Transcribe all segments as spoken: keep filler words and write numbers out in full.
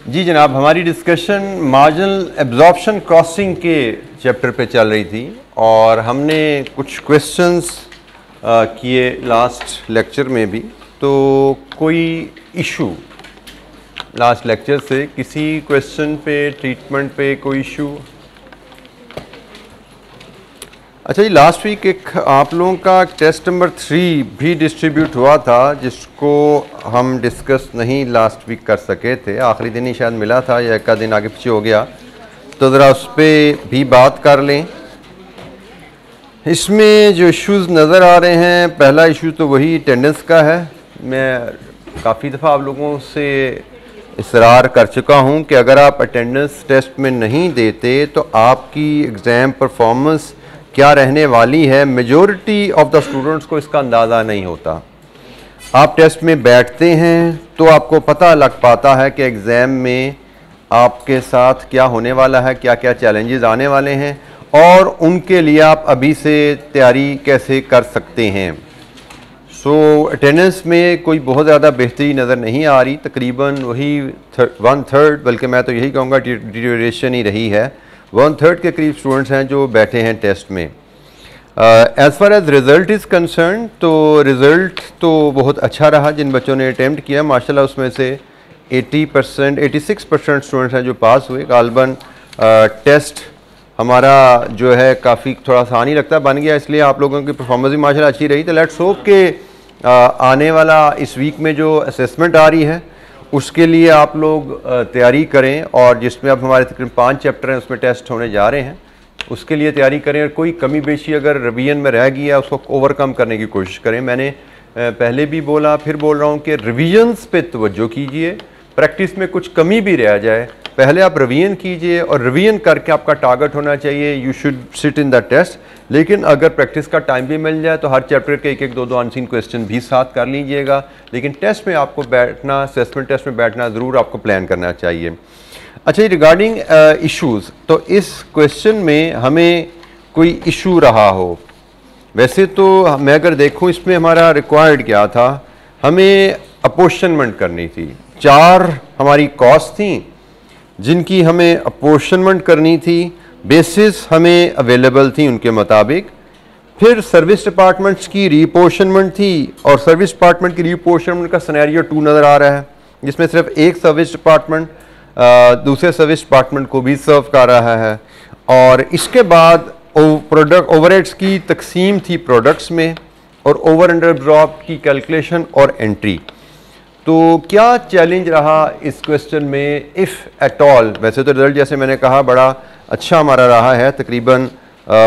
जी जनाब, हमारी discussion marginal absorption costing के चैप्टर पे चल रही थी और हमने कुछ क्वेश्चंस किए लास्ट लेक्चर में भी। तो कोई इशू लास्ट लेक्चर से किसी क्वेश्चन पे, ट्रीटमेंट पे कोई इशू? अच्छा जी, लास्ट वीक एक आप लोगों का टेस्ट नंबर थ्री भी डिस्ट्रीब्यूट हुआ था जिसको हम डिस्कस नहीं लास्ट वीक कर सके थे। आखिरी दिन ही शायद मिला था या एक का दिन आगे पीछे हो गया, तो ज़रा उस पर भी बात कर लें। इसमें जो इश्यूज़ नज़र आ रहे हैं, पहला इशू तो वही अटेंडेंस का है। मैं काफ़ी दफ़ा आप लोगों से इसरार कर चुका हूँ कि अगर आप अटेंडेंस टेस्ट में नहीं देते तो आपकी एग्ज़ाम परफॉर्मेंस क्या रहने वाली है, मेजॉरिटी ऑफ द स्टूडेंट्स को इसका अंदाज़ा नहीं होता। आप टेस्ट में बैठते हैं तो आपको पता लग पाता है कि एग्ज़ाम में आपके साथ क्या होने वाला है, क्या क्या चैलेंजेस आने वाले हैं और उनके लिए आप अभी से तैयारी कैसे कर सकते हैं। सो so, अटेंडेंस में कोई बहुत ज़्यादा बेहतरी नज़र नहीं आ रही, तकरीबन वही वन थर्ड, बल्कि मैं तो यही कहूँगा डिटेरियोरेशन ही रही है। वन थर्ड के करीब स्टूडेंट्स हैं जो बैठे हैं टेस्ट में। As far as result is concern, तो रिज़ल्ट तो बहुत अच्छा रहा। जिन बच्चों ने अटैम्प्ट किया माशाल्लाह उसमें से अस्सी परसेंट छियासी परसेंट स्टूडेंट्स हैं जो पास हुए। गालबन टेस्ट हमारा जो है काफ़ी थोड़ा आसान ही लगता है बन गया, इसलिए आप लोगों की परफॉर्मेंस भी माशाल्लाह अच्छी रही। तो लेट्स होप के आने वाला इस वीक में जो असेसमेंट आ रही है उसके लिए आप लोग तैयारी करें, और जिसमें अब हमारे तकरीबन पाँच चैप्टर हैं उसमें टेस्ट होने जा रहे हैं, उसके लिए तैयारी करें। और कोई कमी बेशी अगर रिवीजन में रह गई है उसको ओवरकम करने की कोशिश करें। मैंने पहले भी बोला, फिर बोल रहा हूँ कि रिवीजन्स पे तवज्जो कीजिए। प्रैक्टिस में कुछ कमी भी रह जाए, पहले आप रिवीजन कीजिए और रिवीजन करके आपका टारगेट होना चाहिए you should sit in the test. लेकिन अगर प्रैक्टिस का टाइम भी मिल जाए तो हर चैप्टर के एक एक दो दो अनसीन क्वेश्चन भी साथ कर लीजिएगा। लेकिन टेस्ट में आपको बैठना, असेसमेंट टेस्ट में बैठना ज़रूर आपको प्लान करना चाहिए। अच्छा, रिगार्डिंग इश्यूज़, तो इस क्वेश्चन में हमें कोई इशू रहा हो, वैसे तो मैं अगर देखूँ इसमें हमारा रिक्वायर्ड क्या था, हमें अपोर्शनमेंट करनी थी। चार हमारी कॉस्ट थी जिनकी हमें अपोर्शनमेंट करनी थी, बेसिस हमें अवेलेबल थी उनके मुताबिक। फिर सर्विस डिपार्टमेंट्स की रीअपोर्शनमेंट थी, और सर्विस डिपार्टमेंट की रीअपोर्शनमेंट का सिनेरियो टू नज़र आ रहा है जिसमें सिर्फ एक सर्विस डिपार्टमेंट दूसरे सर्विस डिपार्टमेंट को भी सर्व कर रहा है। और इसके बाद प्रोडक्ट ओवरहेड्स की तकसीम थी प्रोडक्ट्स में, और ओवर अंडर एब्जॉर्ब की कैलकुलेशन और एंट्री। तो क्या चैलेंज रहा इस क्वेश्चन में, इफ़ एट ऑल? वैसे तो रिजल्ट जैसे मैंने कहा बड़ा अच्छा हमारा रहा है, तकरीबन आ,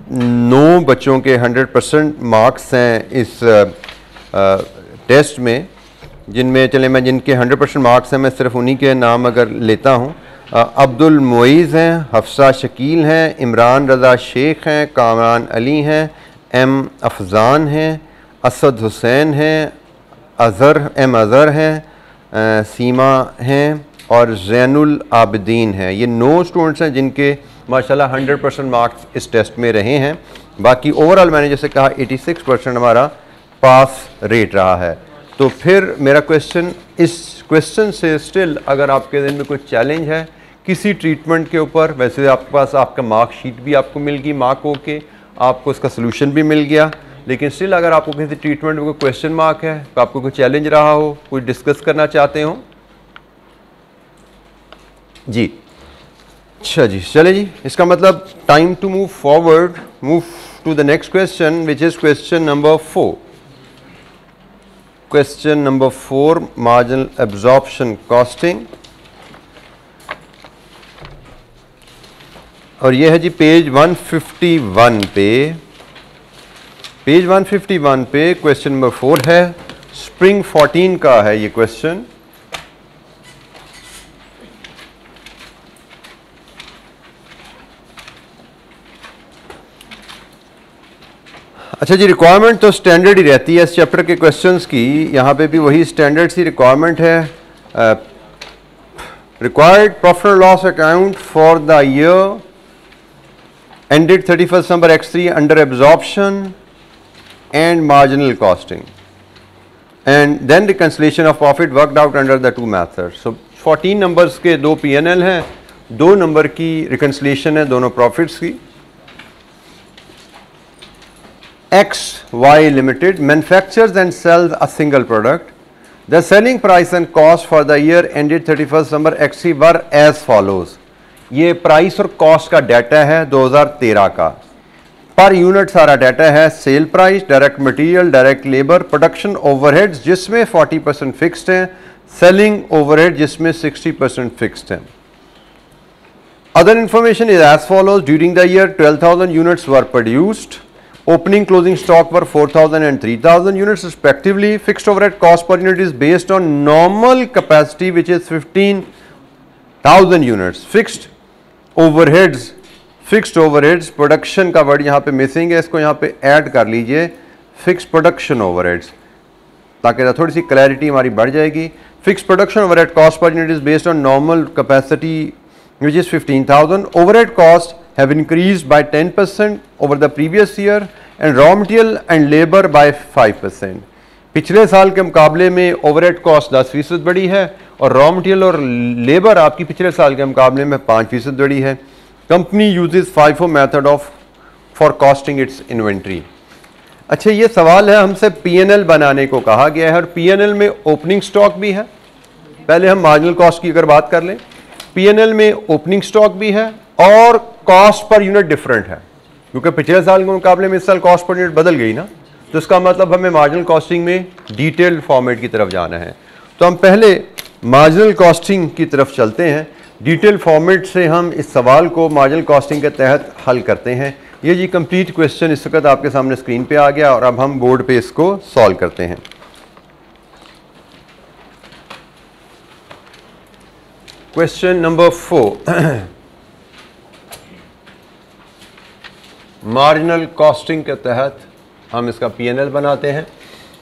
नौ बच्चों के हंड्रेड परसेंट मार्क्स हैं इस आ, आ, टेस्ट में, जिनमें चले मैं जिनके हंड्रेड परसेंट मार्क्स हैं मैं सिर्फ उन्हीं के नाम अगर लेता हूँ। अब्दुल मोइज़ हैं, हफ्सा शकील हैं, इमरान रज़ा शेख हैं, कामरान अली हैं, एम अफजान हैं, असद हुसैन हैं, अज़हर एम अज़हर हैं, सीमा हैं और ज़ैनुल आबिदीन हैं। ये नौ स्टूडेंट्स हैं जिनके माशाल्लाह हंड्रेड परसेंट मार्क्स इस टेस्ट में रहे हैं। बाकी ओवरऑल मैंने जैसे कहा छियासी परसेंट हमारा पास रेट रहा है। तो फिर मेरा क्वेश्चन, इस क्वेश्चन से स्टिल अगर आपके दिन में कोई चैलेंज है किसी ट्रीटमेंट के ऊपर, वैसे आपके पास आपका मार्क शीट भी आपको मिल गई, मार्क होके आपको इसका सोल्यूशन भी मिल गया, लेकिन स्टिल अगर आपको किसी ट्रीटमेंट में कोई क्वेश्चन मार्क है, तो आपको कोई चैलेंज रहा हो, कोई डिस्कस करना चाहते हो जी? अच्छा जी, चले जी, इसका मतलब time to move forward, move to the next question which is question number four. Question number four, marginal absorption costing, और यह है जी पेज वन फिफ्टी वन पे। पेज वन फिफ्टी वन पे क्वेश्चन नंबर फोर है, spring fourteen का है ये क्वेश्चन। अच्छा जी, रिक्वायरमेंट तो स्टैंडर्ड ही रहती है इस चैप्टर के क्वेश्चंस की, यहाँ पे भी वही स्टैंडर्ड सी रिक्वायरमेंट है। Required profit and loss account for the year ended thirty first December X three under absorption and marginal costing. And then reconciliation of profit worked out under the two methods. So fourteen numbers के दो P N L हैं, दो नंबर की reconciliation है दोनों profits की। X Y Limited manufactures and sells a single product. The selling price and cost for the year ended thirty-first December X C were as follows. ये प्राइस और cost का डाटा है दो हज़ार तेरह का। पर यूनिट सारा डाटा है, sale price, direct material, direct labour, production overheads जिसमें चालीस परसेंट फिक्स्ड हैं, सेलिंग ओवरहेड जिसमें साठ परसेंट फिक्स्ड हैं। Other information is as follows. During the year twelve thousand units were produced. Opening closing stock were four thousand and three thousand units respectively. Fixed overhead cost per unit is based on normal capacity which is fifteen thousand units. Fixed overheads, fixed overheads production का word यहाँ पे missing है, इसको यहाँ पे add कर लीजिए, fixed production overheads, ताकि थोड़ी सी क्लैरिटी हमारी बढ़ जाएगी। Fixed production overhead cost per unit is based on normal capacity which is fifteen thousand. Overhead costs have increased by ten percent over the previous year and raw material and labor by five percent. पिछले साल के मुकाबले में overhead cost दस फीसद बढ़ी है और रॉ मटेरियल और लेबर आपकी पिछले साल के मुकाबले में पाँच फीसद बढ़ी है। Company uses FIFO method of for costing its inventory. अच्छा, ये सवाल है, हमसे पी एन एल बनाने को कहा गया है और पी एन एल में ओपनिंग स्टॉक भी है। पहले हम मार्जिनल कॉस्ट की अगर बात कर लें, पी एन एल में ओपनिंग स्टॉक भी है और कॉस्ट पर यूनिट डिफरेंट है, क्योंकि पिछले साल के मुकाबले में इस साल कॉस्ट पर यूनिट बदल गई ना, तो इसका मतलब हमें मार्जिनल कॉस्टिंग में डिटेल्ड फॉर्मेट की तरफ जाना है। तो हम पहले मार्जिनल कॉस्टिंग की तरफ चलते हैं। डिटेल फॉर्मेट से हम इस सवाल को मार्जिनल कॉस्टिंग के तहत हल करते हैं। ये जी कंप्लीट क्वेश्चन इस वक्त आपके सामने स्क्रीन पे आ गया और अब हम बोर्ड पे इसको सॉल्व करते हैं। Question number four, marginal costing के तहत हम इसका पी एन एल बनाते हैं।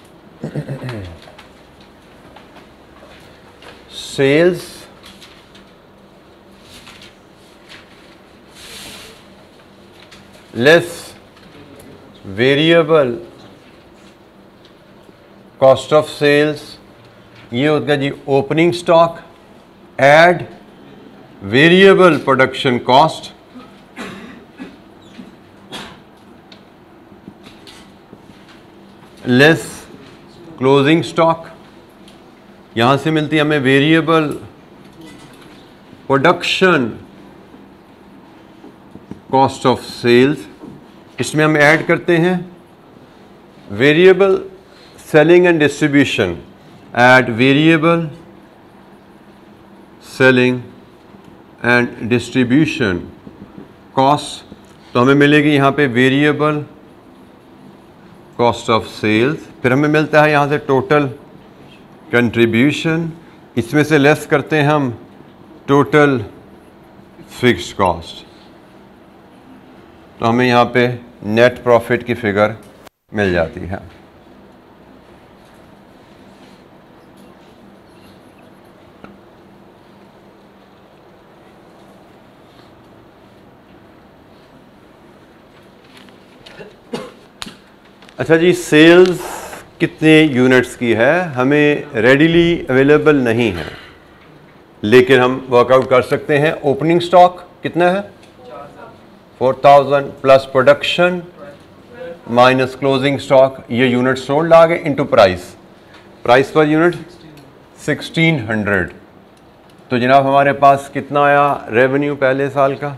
Sales less variable cost of sales, ये होता है जी opening stock, add variable production cost, less closing stock, यहाँ से मिलती है हमें variable production cost of sales, इसमें हम ऐड करते हैं variable selling and distribution, add variable selling and distribution cost, तो हमें मिलेगी यहाँ पे वेरिएबल कॉस्ट ऑफ सेल्स। फिर हमें मिलता है यहाँ से टोटल कंट्रीब्यूशन, इसमें से लेस करते हैं हम टोटल फिक्स्ड कॉस्ट, तो हमें यहाँ पे नेट प्रॉफिट की फिगर मिल जाती है। अच्छा जी, सेल्स कितने यूनिट्स की है हमें रेडीली अवेलेबल नहीं है, लेकिन हम वर्कआउट कर सकते हैं। ओपनिंग स्टॉक कितना है? Four thousand plus production minus closing stock, ये यूनिट सोल्ड आ गए into price, price per unit sixteen hundred. तो जनाब हमारे पास कितना आया रेवेन्यू पहले साल का?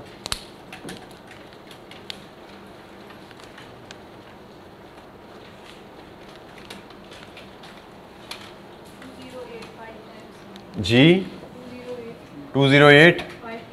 जी टू ज़ीरो एट,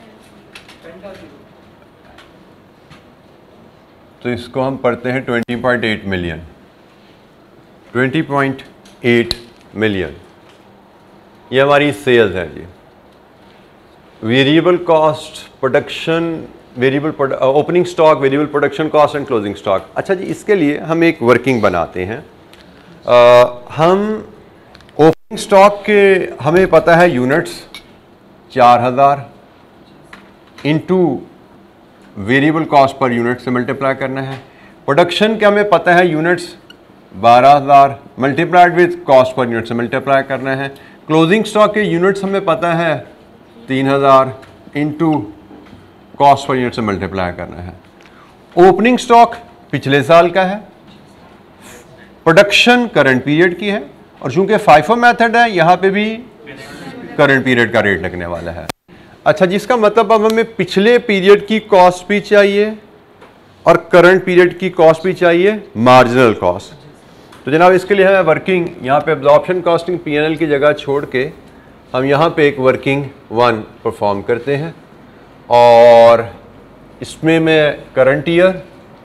तो इसको हम पढ़ते हैं twenty point eight million, twenty point eight million, ये हमारी सेल्स है जी। Variable cost production, variable opening stock, variable production cost and closing stock. अच्छा जी, इसके लिए हम एक वर्किंग बनाते हैं। आ, हम ओपनिंग स्टॉक के हमें पता है यूनिट्स चार हज़ार into variable cost per unit से मल्टीप्लाई करना है। प्रोडक्शन के हमें पता है यूनिट्स बारह हज़ार multiplied with cost per unit से मल्टीप्लाई करना है। क्लोजिंग स्टॉक के यूनिट्स हमें पता है तीन हज़ार इंटू कॉस्ट पर यूनिट से मल्टीप्लाई करना है। ओपनिंग स्टॉक पिछले साल का है, प्रोडक्शन करंट पीरियड की है, और चूंकि फाइफो मेथड है यहाँ पे भी करंट पीरियड का रेट लगने वाला है। अच्छा, जिसका मतलब अब हमें पिछले पीरियड की कॉस्ट भी चाहिए और करंट पीरियड की कॉस्ट भी चाहिए, मार्जिनल कॉस्ट। तो जनाब इसके लिए हमें वर्किंग यहाँ पे absorption costing P N L की जगह छोड़ के हम यहाँ पे एक वर्किंग वन परफॉर्म करते हैं, और इसमें मैं करंट ईयर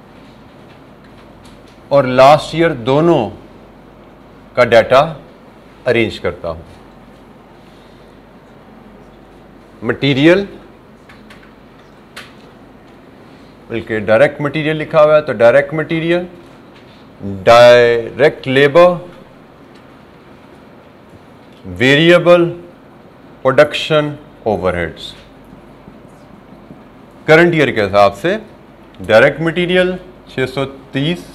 और लास्ट ईयर दोनों का डाटा अरेंज करता हूँ। मटेरियल, बल्कि डायरेक्ट मटेरियल लिखा हुआ है तो direct material, direct labour, variable production overheads. Current year के हिसाब से डायरेक्ट मटेरियल छह सौ तीस,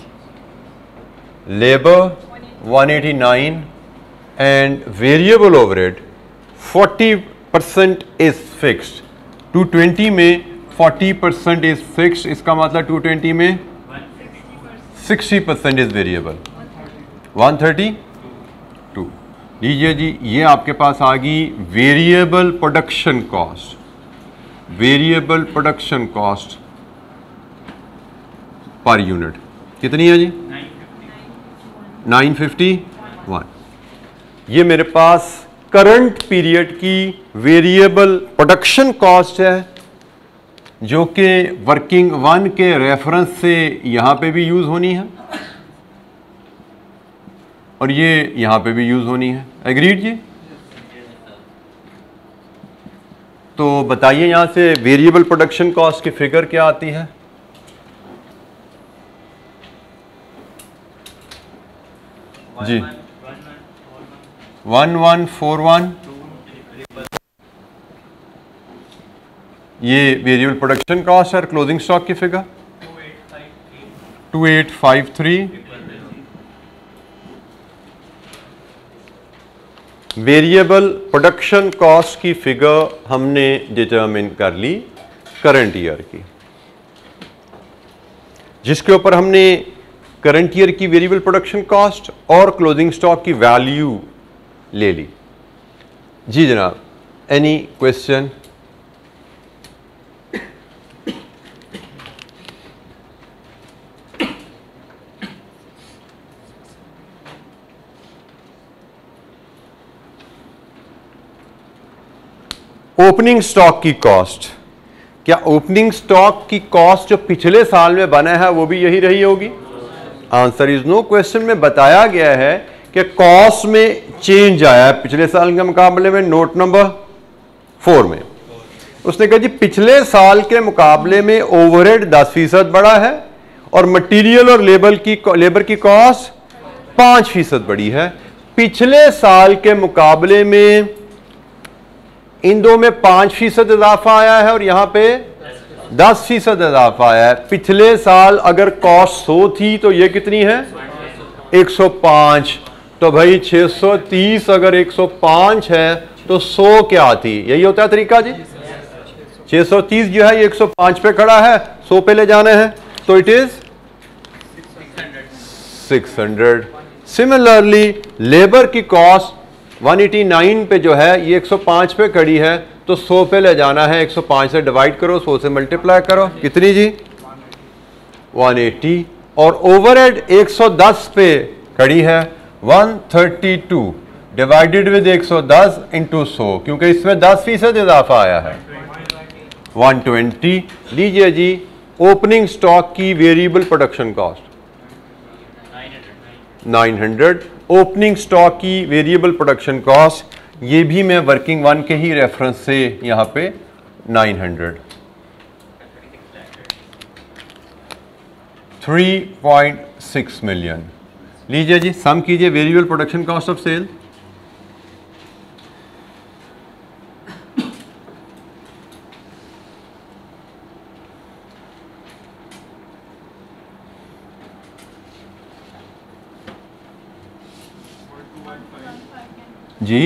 labour one eighty-nine and variable overhead forty percent is fixed। two twenty में forty percent is fixed, इसका मतलब two twenty में sixty percent is variable, one thirty-two। लीजिए जी, ये आपके पास आ गई variable production cost. Variable production cost per unit कितनी है जी? Nine fifty one. ये मेरे पास करंट पीरियड की वेरिएबल प्रोडक्शन कॉस्ट है, जो कि वर्किंग वन के रेफरेंस से यहां पे भी यूज होनी है और ये यहां पे भी यूज होनी है। एग्रीड जी? तो बताइए यहां से वेरिएबल प्रोडक्शन कॉस्ट की फिगर क्या आती है? जी वन वन फोर वन। ये वेरिएबल प्रोडक्शन कॉस्ट और क्लोजिंग स्टॉक की figure two eight five three. Variable production cost की फिगर हमने डिटरमिन कर ली करंट ईयर की, जिसके ऊपर हमने करंट ईयर की वेरिएबल प्रोडक्शन कॉस्ट और क्लोजिंग स्टॉक की वैल्यू ले ली। जी जनाब, एनी क्वेश्चन? ओपनिंग स्टॉक की कॉस्ट, क्या ओपनिंग स्टॉक की कॉस्ट जो पिछले साल में बना है वो भी यही रही होगी? Answer is no. क्वेश्चन में बताया गया है कि कॉस्ट में चेंज आया है पिछले साल के मुकाबले में। नोट नंबर फोर में उसने कहा जी पिछले साल के मुकाबले में ओवरहेड दस फीसद बढ़ा है और मटेरियल और लेबर की लेबर की कॉस्ट पांच फीसद बढ़ी है। पिछले साल के मुकाबले में इन दो में पांच फीसद इजाफा आया है और यहां पे दस फीसद इजाफा आया है। पिछले साल अगर कॉस्ट सौ थी तो ये कितनी है? एक सौ पाँच। तो भाई छह सौ तीस अगर एक सौ पाँच है तो सौ क्या थी? यही होता है तरीका जी। छह सौ तीस जो है ये एक सौ पाँच पे खड़ा है, सौ पे ले जाने हैं तो it is six hundred. Similarly labour की कॉस्ट वन एटी नाइन पे जो है ये एक सौ पाँच पे खड़ी है तो सौ पे ले जाना है, एक सौ पाँच से डिवाइड करो, सौ से मल्टीप्लाई करो, कितनी जी? One eighty. और ओवरहेड एक सौ दस पे खड़ी है, one thirty two divided with एक सौ दस इंटू सौ, क्योंकि इसमें दस फीसद इजाफा आया है, वन ट्वेंटी। लीजिए जी ओपनिंग स्टॉक की variable production cost nine hundred. Opening stock की वेरिएबल प्रोडक्शन कॉस्ट ये भी मैं वर्किंग वन के ही रेफरेंस से यहां पे nine hundred. Three point six million. लीजिए जी सम कीजिए variable production cost of sale. जी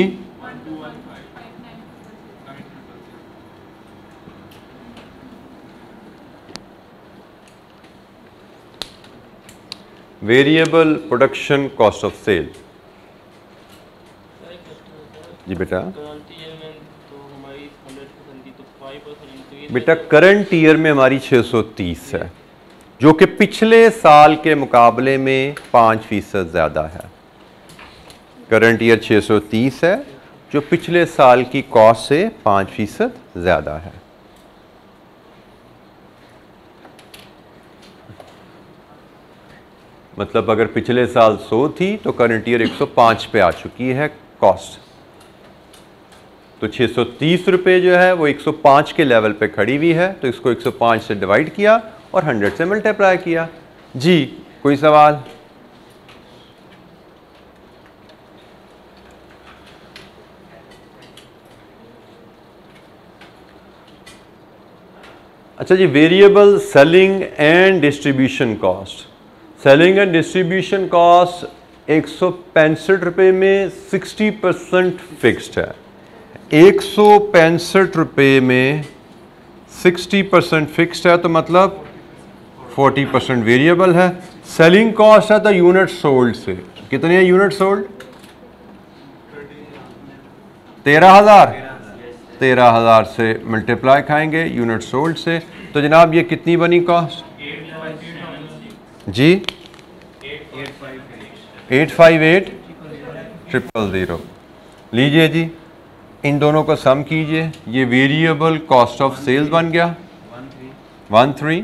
variable production cost of sale. जी बेटा, बेटा करंट ईयर में हमारी छह सौ तीस है, जो कि पिछले साल के मुकाबले में पाँच फीसद ज़्यादा है। करंट ईयर छह सौ तीस है, जो पिछले साल की कॉस्ट से पाँच फीसद ज़्यादा है। मतलब अगर पिछले साल सौ थी तो करंट ईयर एक सौ पाँच पे आ चुकी है कॉस्ट। तो छह सौ तीस रुपये जो है वो एक सौ पाँच के लेवल पे खड़ी हुई है, तो इसको एक सौ पाँच से डिवाइड किया और सौ से मल्टीप्लाई किया। जी कोई सवाल? अच्छा जी, variable selling and distribution cost. Selling and distribution cost एक सौ पैंसठ रुपये में साठ परसेंट फिक्स्ड है। एक सौ पैंसठ रुपये में साठ परसेंट फिक्स्ड है, तो मतलब चालीस परसेंट वेरिएबल है। सेलिंग कॉस्ट है तो यूनिट सोल्ड से, कितने हैं यूनिट सोल्ड? तेरह हजार तेरह हजार से मल्टीप्लाई खाएंगे यूनिट सोल्ड से, तो जनाब ये कितनी बनी कॉस्ट? जी eight five eight triple zero. लीजिए जी, इन दोनों को सम कीजिए, ये वेरिएबल कॉस्ट ऑफ सेल्स बन गया one three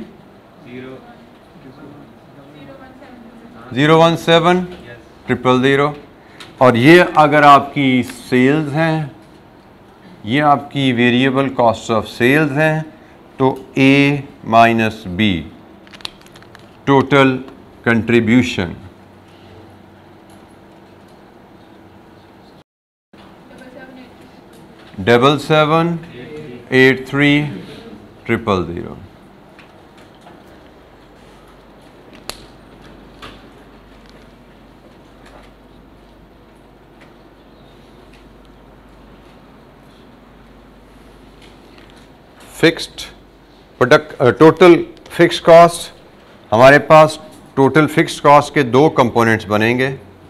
zero one seven triple zero. और ये अगर आपकी सेल्स हैं, ये आपकी वेरिएबल कॉस्ट ऑफ सेल्स हैं, तो A minus B total contribution double seven eight three triple zero. Fixed product total fixed cost, हमारे पास टोटल फिक्स्ड कॉस्ट के दो कंपोनेंट्स बनेंगे।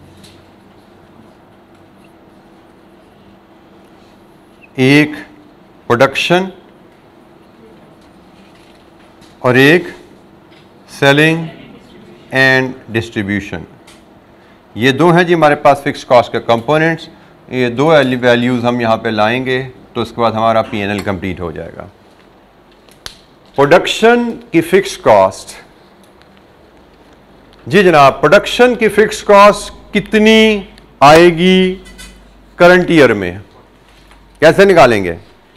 एक प्रोडक्शन और एक सेलिंग एंड डिस्ट्रीब्यूशन। ये दो हैं जी हमारे पास फिक्स्ड कॉस्ट के कंपोनेंट्स। ये दो वैल्यूज़ हम यहाँ पे लाएंगे तो उसके बाद हमारा पी एन एल कंप्लीट हो जाएगा। प्रोडक्शन की फिक्स्ड कॉस्ट, जी जनाब, प्रोडक्शन की फिक्स्ड कॉस्ट कितनी आएगी करंट ईयर में? कैसे निकालेंगे?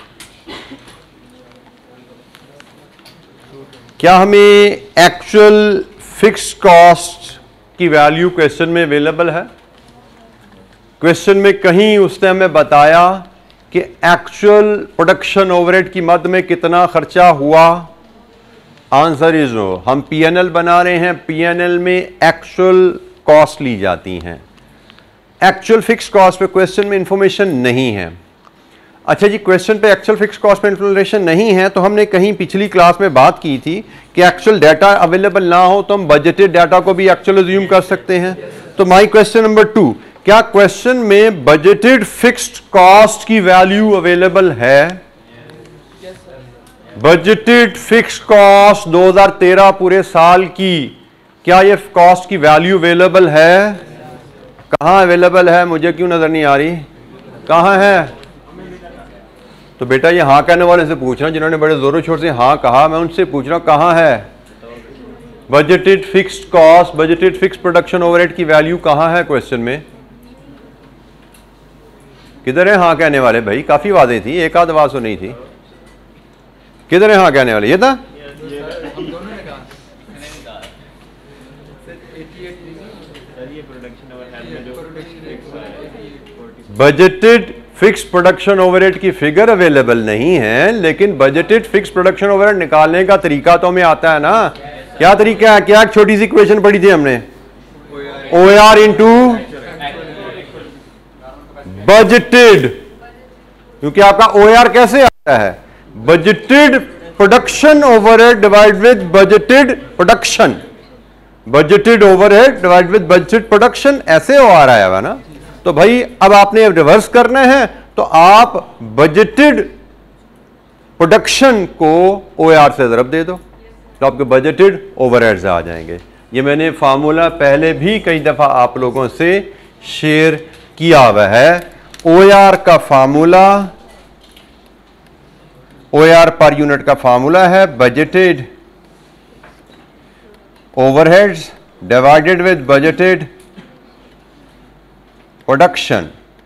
क्या हमें एक्चुअल फिक्स्ड कॉस्ट की वैल्यू क्वेश्चन में अवेलेबल है? क्वेश्चन में कहीं उसने हमें बताया कि एक्चुअल प्रोडक्शन ओवरहेड की मद में कितना खर्चा हुआ? Answer is no. हम पीएनएल बना रहे हैं, पीएनएल में एक्चुअल कॉस्ट ली जाती हैं, एक्चुअल फिक्स कॉस्ट पे क्वेश्चन में इंफॉर्मेशन नहीं है। अच्छा जी, क्वेश्चन पे एक्चुअल फिक्स कॉस्ट पे इंफॉर्मेशन नहीं है, तो हमने कहीं पिछली क्लास में बात की थी कि एक्चुअल डाटा अवेलेबल ना हो तो हम बजटेड डाटा को भी एक्चुअल अज्यूम कर सकते हैं। तो माई क्वेश्चन नंबर टू, क्या क्वेश्चन में बजटेड फिक्स्ड कॉस्ट की वैल्यू अवेलेबल है? बजटेड फिक्स्ड कॉस्ट दो हज़ार तेरह पूरे साल की, क्या ये कॉस्ट की वैल्यू अवेलेबल है? कहां अवेलेबल है? मुझे क्यों नजर नहीं आ रही? कहां है? तो बेटा ये हाँ कहने वाले से पूछ रहा हूं, जिन्होंने बड़े जोरों शोर से हाँ कहा, मैं उनसे पूछ रहा हूं कहां है budgeted fixed cost, budgeted fixed production overhead की वैल्यू कहां है क्वेश्चन में? किधर है हाँ कहने वाले भाई? काफी वादे थी, एक आध आवाज तो नहीं थी। किधर है हाँ कहने वाले? ये था बजटेड फिक्स्ड प्रोडक्शन ओवरहेड की फिगर अवेलेबल नहीं है, लेकिन बजटेड फिक्स्ड प्रोडक्शन ओवरहेड निकालने का तरीका तो हमें आता है ना। क्या तरीका है? क्या छोटी सी इक्वेशन पढ़ी थी हमने, ओ आर इंटू बजटेड, क्योंकि आपका ओ ए आर कैसे आता है, budgeted production overhead divide with budgeted production, budgeted overhead divide with budgeted production, ऐसे ओ आ रहा है ना। तो भाई अब आपने रिवर्स करना है, तो आप बजटेड प्रोडक्शन को ओ ए आर से ज़रब दे दो, तो आपके बजटेड ओवरहेड्स आ जाएंगे। ये मैंने फार्मूला पहले भी कई दफ़ा आप लोगों से शेयर किया हुआ है। ओ ए आर का formula, O A R per unit का फार्मूला है budgeted overheads divided with budgeted production.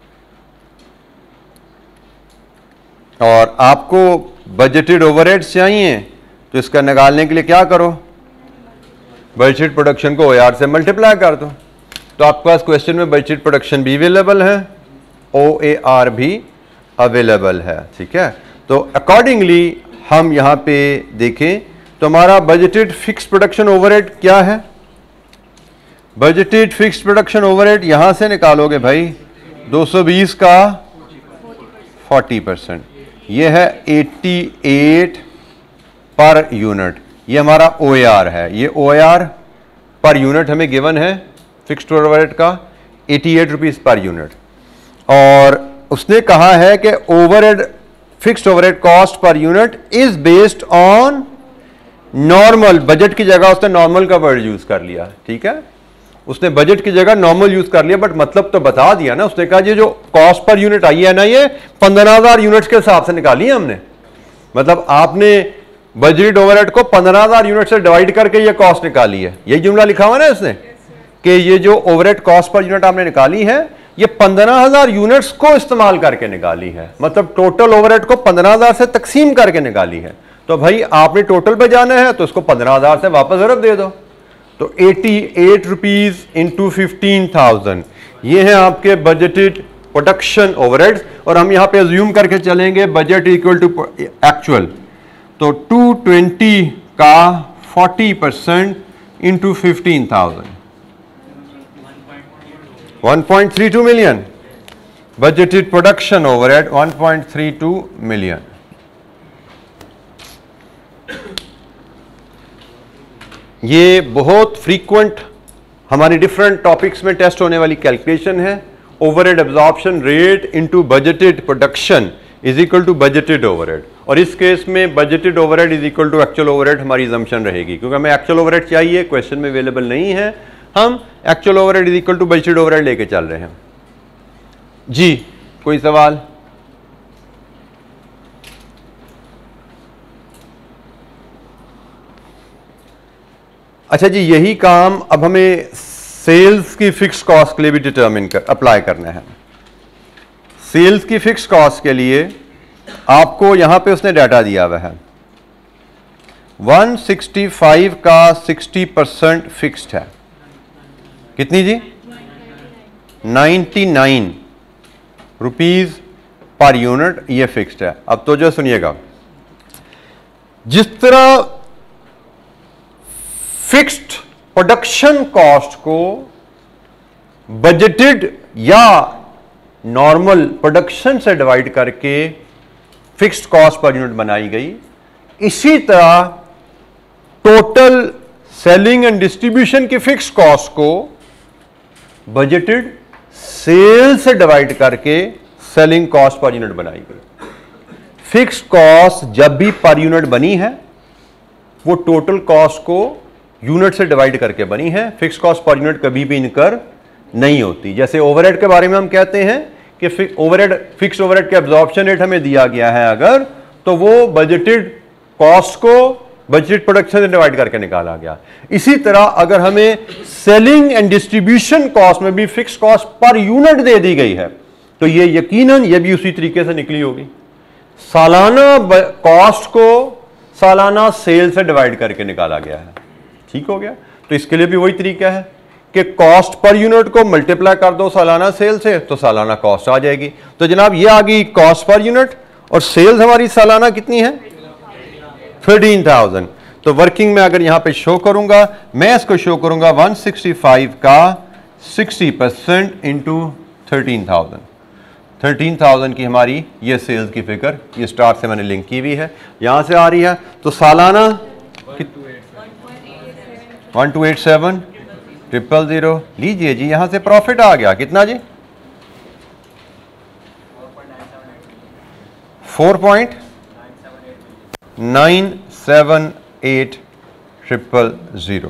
और आपको बजटेड ओवरहेड्स चाहिए, तो इसका निकालने के लिए क्या करो, बजटेड प्रोडक्शन को ओ ए आर से मल्टीप्लाई कर दो। तो आपके पास क्वेश्चन में बजटेड प्रोडक्शन भी अवेलेबल है, ओ ए आर भी अवेलेबल है, ठीक है। तो अकॉर्डिंगली हम यहां पे देखें तो हमारा बजटेड फिक्स प्रोडक्शन ओवरहेड क्या है, बजटेड फिक्स प्रोडक्शन ओवरहेड यहां से निकालोगे भाई दो सौ बीस का चालीस परसेंट, ये है अठासी पर यूनिट, ये हमारा ओ ए आर है। ये O A R per unit हमें गिवन है फिक्स्ड ओवरहेड का अठासी रुपीस पर यूनिट, और उसने कहा है कि overhead fixed overhead cost per unit is based on normal, budget की जगह उसने नॉर्मल का वर्ड यूज कर लिया, ठीक है, उसने बजट की जगह नॉर्मल यूज कर लिया, बट मतलब तो बता दिया ना। उसने कहा ये जो कॉस्ट पर यूनिट आई है ना, ये पंद्रह हजार यूनिट्स के हिसाब से निकाली है हमने, मतलब आपने बजट ओवरहेड को पंद्रह हजार यूनिट से डिवाइड करके ये कॉस्ट निकाली है। यही जुमला लिखा हुआ ना इसने कि ये जो ओवरहेड कॉस्ट पर यूनिट आपने निकाली है, ये पंद्रह हजार यूनिट्स को इस्तेमाल करके निकाली है, मतलब टोटल ओवरहेड को पंद्रह हजार से तकसीम करके निकाली है। तो भाई आपने टोटल पे जाना है, तो इसको पंद्रह हजार से वापस ज़रब दे दो, तो अठासी रुपीज इंटू फिफ्टीन थाउजेंड, ये है आपके बजटेड प्रोडक्शन ओवरहेड्स। और हम यहां पे अज्यूम करके चलेंगे बजट इक्वल टू एक्चुअल, तो टू ट्वेंटी का चालीस परसेंट into fifteen thousand, one point three two million, budgeted production overhead one point three two million. ये बहुत फ्रीक्वेंट हमारी डिफरेंट टॉपिक्स में टेस्ट होने वाली कैलकुलेशन है। Overhead absorption rate into budgeted production is equal to budgeted overhead, और इस case में budgeted overhead is equal to actual overhead हमारी अजम्पशन रहेगी, क्योंकि हमें एक्चुअल ओवरहेड चाहिए, क्वेश्चन में अवेलेबल नहीं है, हम actual overhead is equal to budgeted overhead लेके चल रहे हैं। जी कोई सवाल? अच्छा जी, यही काम अब हमें सेल्स की फिक्स कॉस्ट के लिए भी डिटरमिन कर अप्लाई करना है। सेल्स की फिक्स कॉस्ट के लिए आपको यहां पे उसने डाटा दिया हुआ है, एक सौ पैंसठ का साठ परसेंट फिक्स्ड है, कितनी जी? निन्यानवे रुपीज पर यूनिट ये फिक्स्ड है। अब तो जो सुनिएगा, जिस तरह फिक्स्ड प्रोडक्शन कॉस्ट को बजटेड या नॉर्मल प्रोडक्शन से डिवाइड करके फिक्स्ड कॉस्ट पर यूनिट बनाई गई, इसी तरह टोटल सेलिंग एंड डिस्ट्रीब्यूशन की फिक्स्ड कॉस्ट को बजटेड सेल से डिवाइड करके सेलिंग कॉस्ट पर यूनिट बनाई गई। फिक्स्ड कॉस्ट जब भी पर यूनिट बनी है वो टोटल कॉस्ट को यूनिट से डिवाइड करके बनी है, फिक्स्ड कॉस्ट पर यूनिट कभी भी इनकर नहीं होती। जैसे ओवरहेड के बारे में हम कहते हैं कि ओवरहेड फिक्स्ड ओवरहेड का एब्जॉर्प्शन रेट हमें दिया गया है अगर, तो वो बजटेड कॉस्ट को बजटेड प्रोडक्शन से डिवाइड करके निकाला गया। इसी तरह अगर हमें सेलिंग एंड डिस्ट्रीब्यूशन कॉस्ट में भी फिक्स्ड कॉस्ट पर यूनिट दे दी गई है, तो ये यकीनन ये भी उसी तरीके से निकली होगी। सालाना कॉस्ट को सालाना सेल से डिवाइड करके निकाला गया है, ठीक हो गया। तो इसके लिए भी वही तरीका है कि कॉस्ट पर यूनिट को मल्टीप्लाई कर दो सालाना सेल से, तो सालाना कॉस्ट आ जाएगी। तो जनाब ये आ गई कॉस्ट पर यूनिट, और सेल्स हमारी सालाना कितनी है? Thirteen thousand. तो वर्किंग में अगर यहां पे शो करूंगा, मैं इसको शो करूंगा एक सौ पैंसठ का साठ percent into thirteen thousand, thirteen thousand की हमारी ये सेल्स की फिगर, ये स्टार्ट से मैंने लिंक की हुई है, यहाँ से आ रही है। तो सालाना one two eight seven triple zero. लीजिए जी, यहाँ से प्रॉफिट आ गया कितना जी? Four point nine seven eight triple zero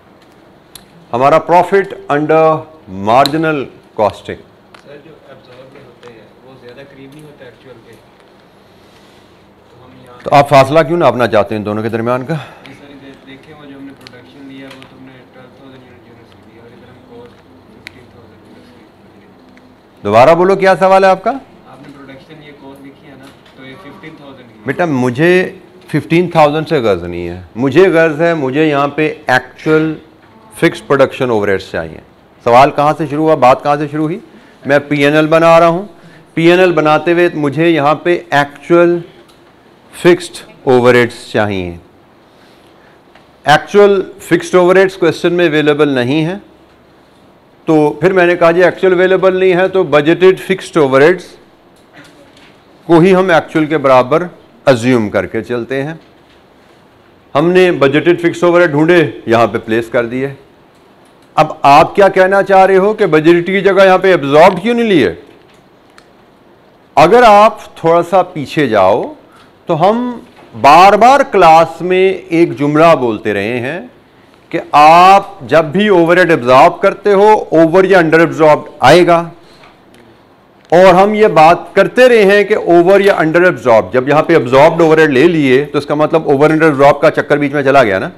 हमारा profit under marginal costing. Sir जो एब्जॉर्ब होते हैं वो ज़्यादा करीब नहीं होता एक्चुअल के, तो हम यहाँ तो आप फासला क्यों ना अपना चाहते हैं इन दोनों के दरमियान का? देखें वो जो हमने प्रोडक्शन लिया वो तुमने ट्वेल्व थाउजेंड यूनिट्स लिया और इधर हम कॉस्ट फिफ्टीन थाउजेंड यूनिट्स। दोबारा बोलो, क्या सवाल है आपका? आपने प्रोडक्शन ये कॉस्ट लिखी है ना, तो ये फिफ्टीन थाउजेंड की। बेटा मुझे फिफ्टीन थाउजेंड से गर्ज नहीं है, मुझे गर्ज है, मुझे यहाँ पे एक्चुअल फिक्स प्रोडक्शन ओवरहेड्स चाहिए। सवाल कहाँ से शुरू हुआ, बात कहाँ से शुरू हुई? मैं पी एन एल बना रहा हूँ, पी एन एल बनाते हुए मुझे यहाँ पे एक्चुअल फिक्स्ड ओवरहेड्स चाहिए। एक्चुअल फिक्स्ड ओवरहेड्स क्वेश्चन में अवेलेबल नहीं है, तो फिर मैंने कहा जी एक्चुअल अवेलेबल नहीं है तो बजटेड फिक्स्ड ओवरहेड्स को ही हम एक्चुअल के बराबर अज्यूम करके चलते हैं। हमने बजटेड फिक्स्ड ओवरहेड ढूंढे, यहाँ पे प्लेस कर दिए। अब आप क्या कहना चाह रहे हो कि बजट की जगह यहाँ पे एब्जॉर्ब क्यों नहीं लिए? अगर आप थोड़ा सा पीछे जाओ तो हम बार बार क्लास में एक जुमला बोलते रहे हैं कि आप जब भी ओवरहेड एब्जॉर्ब करते हो ओवर या अंडर एब्जॉर्ब आएगा, और हम ये बात करते रहे हैं कि ओवर या अंडर एब्जॉर्ब। जब यहां पे एब्जॉर्ब्ड ओवरहेड ले लिए तो इसका मतलब ओवर अंडर एब्जॉर्ब का चक्कर बीच में चला गया ना।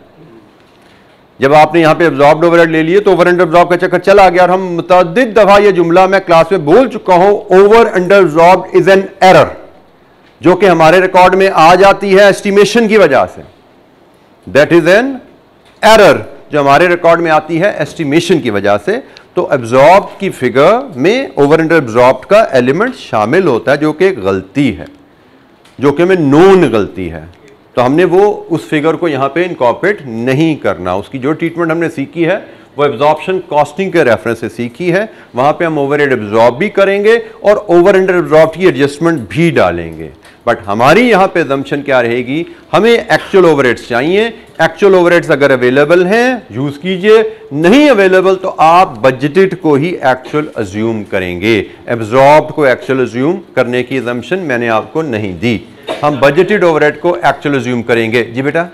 जब आपने यहां पे एब्जॉर्ब्ड ओवरहेड ले लिए तो ओवर अंडर एब्जॉर्ब का चक्कर चला गया। और हम मुतअद्दिद दफा ये जुमला मैं क्लास में बोल चुका हूं, over under absorb is an error, जो कि हमारे रिकॉर्ड में आ जाती है एस्टिमेशन की वजह से। दैट इज एन एरर जो हमारे रिकॉर्ड में आती है एस्टिमेशन की वजह से। तो एब्जॉर्ब की फिगर में ओवर अंडर एब्जॉर्ब का एलिमेंट शामिल होता है, जो कि एक गलती है, जो कि में नोन गलती है। तो हमने वो उस फिगर को यहाँ पे इनकॉर्पोरेट नहीं करना। उसकी जो ट्रीटमेंट हमने सीखी है वो एब्जॉर्प्शन कॉस्टिंग के रेफरेंस से सीखी है। वहाँ पे हम ओवरहेड एब्जॉर्ब भी करेंगे और ओवर अंडर एब्जॉर्ब की एडजस्टमेंट भी डालेंगे। बट हमारी यहाँ पे अजम्पशन क्या रहेगी, हमें एक्चुअल ओवरहेड्स चाहिए। एक्चुअल ओवरहेड्स अगर अवेलेबल हैं यूज कीजिए, नहीं अवेलेबल तो आप बजटेड को ही एक्चुअल अज्यूम करेंगे। एब्जॉर्ब्ड को एक्चुअल अज्यूम करने की अजम्पशन मैंने आपको नहीं दी। हम बजटेड ओवरहेड को एक्चुअल अज्यूम करेंगे। जी बेटा,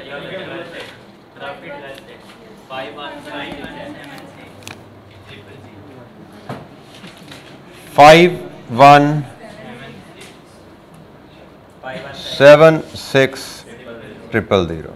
five one seven six triple zero.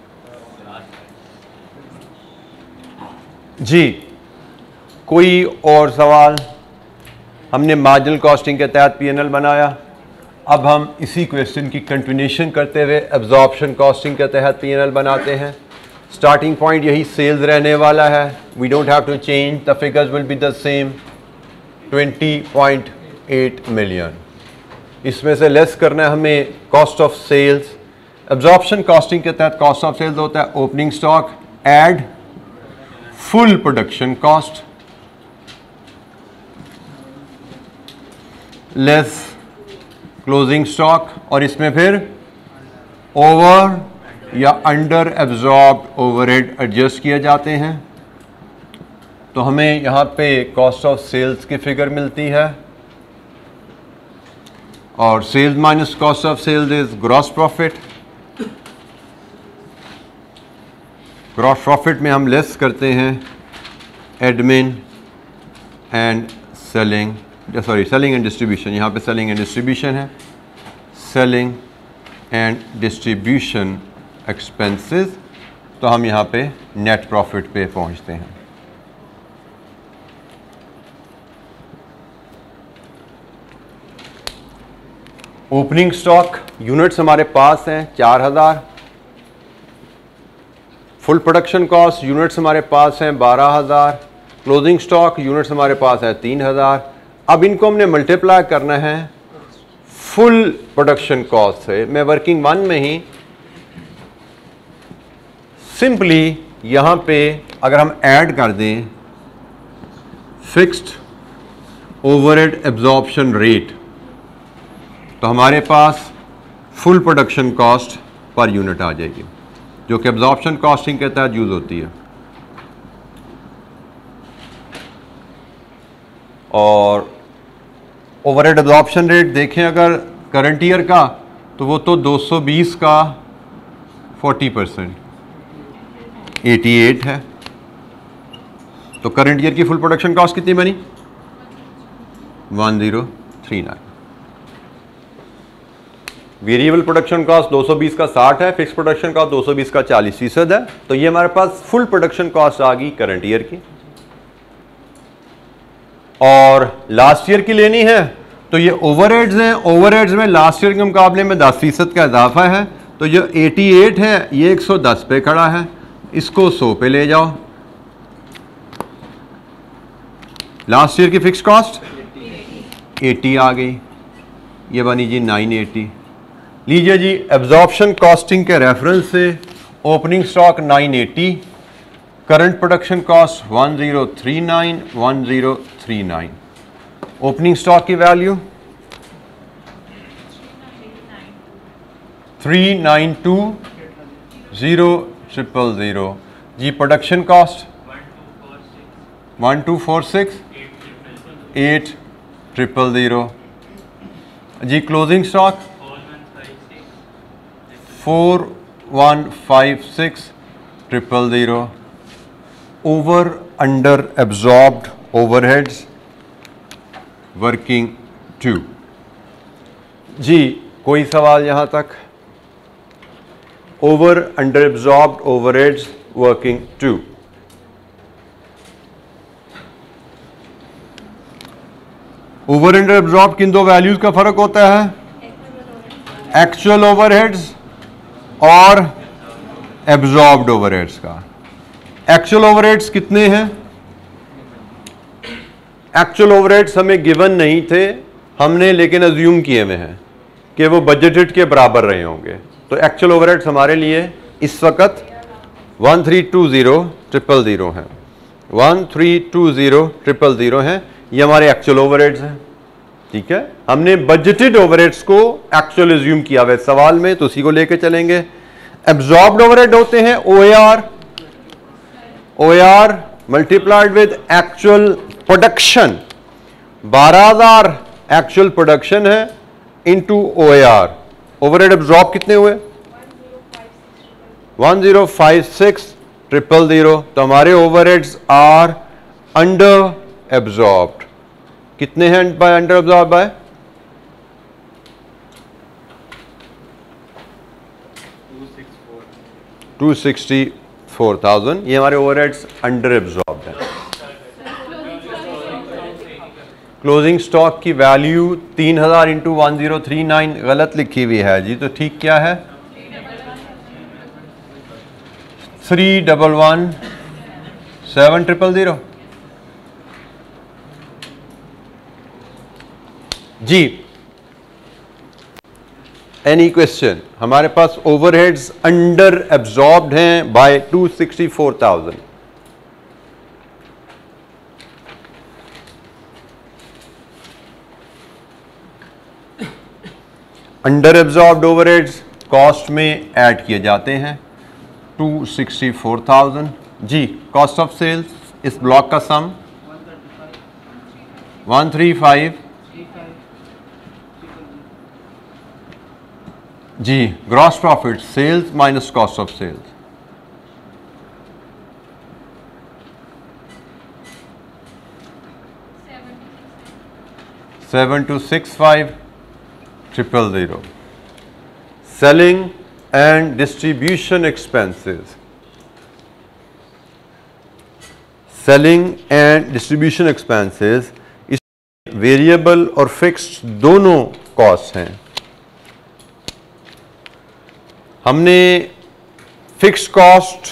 जी कोई और सवाल? हमने मार्जिनल कॉस्टिंग के तहत पी एन एल बनाया। अब हम इसी क्वेश्चन की कंटिन्यूशन करते हुए एब्जॉर्प्शन कॉस्टिंग के तहत पी एन एल बनाते हैं। स्टार्टिंग पॉइंट यही सेल्स रहने वाला है। We don't have to change, the figures will be the same, twenty point eight million. इसमें से लेस करना है हमें cost of sales. Absorption costing के तहत कॉस्ट ऑफ सेल्स होता है opening stock add full production cost less closing stock, और इसमें फिर ओवर या अंडर एब्जॉर्ब्ड ओवरहेड एडजस्ट किए जाते हैं। तो हमें यहाँ पे कॉस्ट ऑफ सेल्स की फिगर मिलती है, और sales minus cost of sales is gross profit. Gross profit में हम लेस करते हैं admin and selling, sorry selling and distribution. यहाँ पे सेलिंग एंड डिस्ट्रीब्यूशन है, सेलिंग एंड डिस्ट्रीब्यूशन एक्सपेंसेस। तो हम यहाँ पे नेट प्रॉफिट पे पहुँचते हैं। ओपनिंग स्टॉक यूनिट्स हमारे पास हैं चार हज़ार। फुल प्रोडक्शन कॉस्ट यूनिट्स हमारे पास हैं बारह हज़ार। क्लोजिंग स्टॉक यूनिट्स हमारे पास है तीन हज़ार। अब इनको हमने मल्टीप्लाई करना है फुल प्रोडक्शन कॉस्ट से। मैं वर्किंग वन में ही सिंपली यहाँ पे अगर हम ऐड कर दें फिक्स्ड ओवरहेड एब्जॉर्प्शन रेट, तो हमारे पास full production cost per unit आ जाएगी, जो कि एब्जॉर्प्शन कॉस्टिंग के तहत यूज़ होती है। और ओवरहेड एब्जॉर्प्शन रेट देखें अगर करंट ईयर का, तो वो तो दो सौ बीस का चालीस परसेंट अठासी है। तो करंट ईयर की फुल प्रोडक्शन कॉस्ट कितनी बनी? One zero three nine. Variable production cost दो सौ बीस का साठ है, फिक्स प्रोडक्शन कॉस्ट दो सौ बीस का चालीस फीसद है। तो ये हमारे पास फुल प्रोडक्शन कॉस्ट आ गई करंट ईयर की। और लास्ट ईयर की लेनी है तो ये ओवरहेड्स हैं, ओवरहेड्स में लास्ट ईयर के मुकाबले में दस फीसद का इजाफा है। तो जो अठासी है ये एक सौ दस पे खड़ा है, इसको सौ पे ले जाओ। लास्ट ईयर की फिक्स कॉस्ट अस्सी आ गई, ये बनी जी नौ सौ अस्सी। लीजिए जी, एब्जॉर्प्शन कॉस्टिंग के रेफरेंस से ओपनिंग स्टॉक नौ सौ अस्सी, current production cost one zero three nine one zero three nine. Opening stock की value three nine two zero triple zero. जी production cost one two four six eight triple zero. जी closing stock four one five six triple zero. Over under absorbed overheads working two. जी कोई सवाल यहाँ तक? Over under absorbed overheads working two. Over under absorb किन दो values का फर्क होता है? एक्चुअल ओवरहेड्स और एब्जॉर्ब्ड ओवरहेड्स का। एक्चुअल ओवरहेड्स कितने हैं? एक्चुअल ओवरहेड्स हमें गिवन नहीं थे, हमने लेकिन अज्यूम किए हुए हैं कि वो बजटेड के बराबर रहे होंगे। तो एक्चुअल ओवरहेड्स हमारे लिए इस वक्त one three two zero triple zero है, one three two zero triple zero है, ये हमारे एक्चुअल ओवरहेड्स हैं। ठीक है, हमने बजटेड ओवरहेड्स को एक्चुअल अज्यूम किया हुआ सवाल में, तो उसी को लेके चलेंगे। एब्जॉर्ब्ड ओवरहेड होते हैं O A R, O A R multiplied with actual production. बारह हजार एक्चुअल प्रोडक्शन है into O A R. Overhead absorb कितने हुए? One zero five six triple zero. तो हमारे ओवरहेड्स आर अंडर एब्जॉर्ब्ड। कितने हैं by under absorb by? Two sixty four thousand. ये हमारे ओवरहेड्स अंडर एब्जॉर्ब्ड हैं। क्लोजिंग स्टॉक की वैल्यू तीन हजार into one zero three nine गलत लिखी हुई है जी, तो ठीक क्या है? Three double one seven triple zero. जी एनी क्वेश्चन? हमारे पास ओवरहेड्स अंडर एब्जॉर्ब्ड हैं by two sixty four thousand. Under absorbed overheads cost में ऐड किए जाते हैं टू सिक्सटी फोर थाउजेंड। जी कॉस्ट ऑफ सेल्स इस ब्लॉक का सम वन थ्री फाइव। जी gross profit sales minus cost of sales seven two six five triple zero. Selling and distribution expenses, selling and distribution expenses इस variable और fixed दोनों cost हैं। हमने fixed cost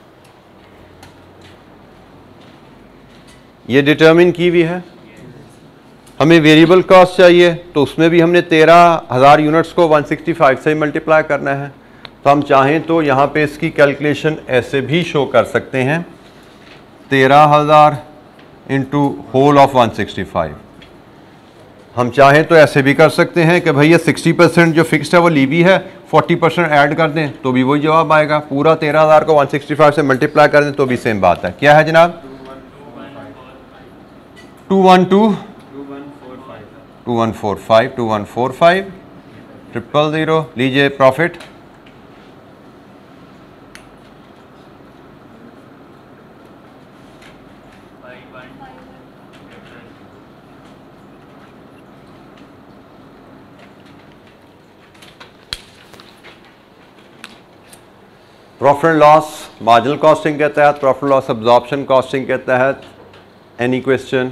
ये determine की हुई है, हमें वेरिएबल कॉस्ट चाहिए तो उसमें भी हमने तेरह हज़ार यूनिट्स को वन सिक्सटी फाइव से मल्टीप्लाई करना है। तो हम चाहें तो यहाँ पे इसकी कैलकुलेशन ऐसे भी शो कर सकते हैं, तेरह हज़ार into whole of one sixty five. हम चाहें तो ऐसे भी कर सकते हैं कि भैया सिक्सटी परसेंट जो फिक्स्ड है वो लीवी है, फोर्टी परसेंट ऐड कर दें तो भी वही जवाब आएगा। पूरा तेरह हज़ार को वन सिक्सटी फाइव से मल्टीप्लाई कर दें तो भी सेम बात है। क्या है जनाब? Two one two two one four five two one four five triple zero. लीजिए profit, profit and loss marginal costing के तहत, प्रॉफिट लॉस अब्जॉर्प्शन कॉस्टिंग के तहत। Any question?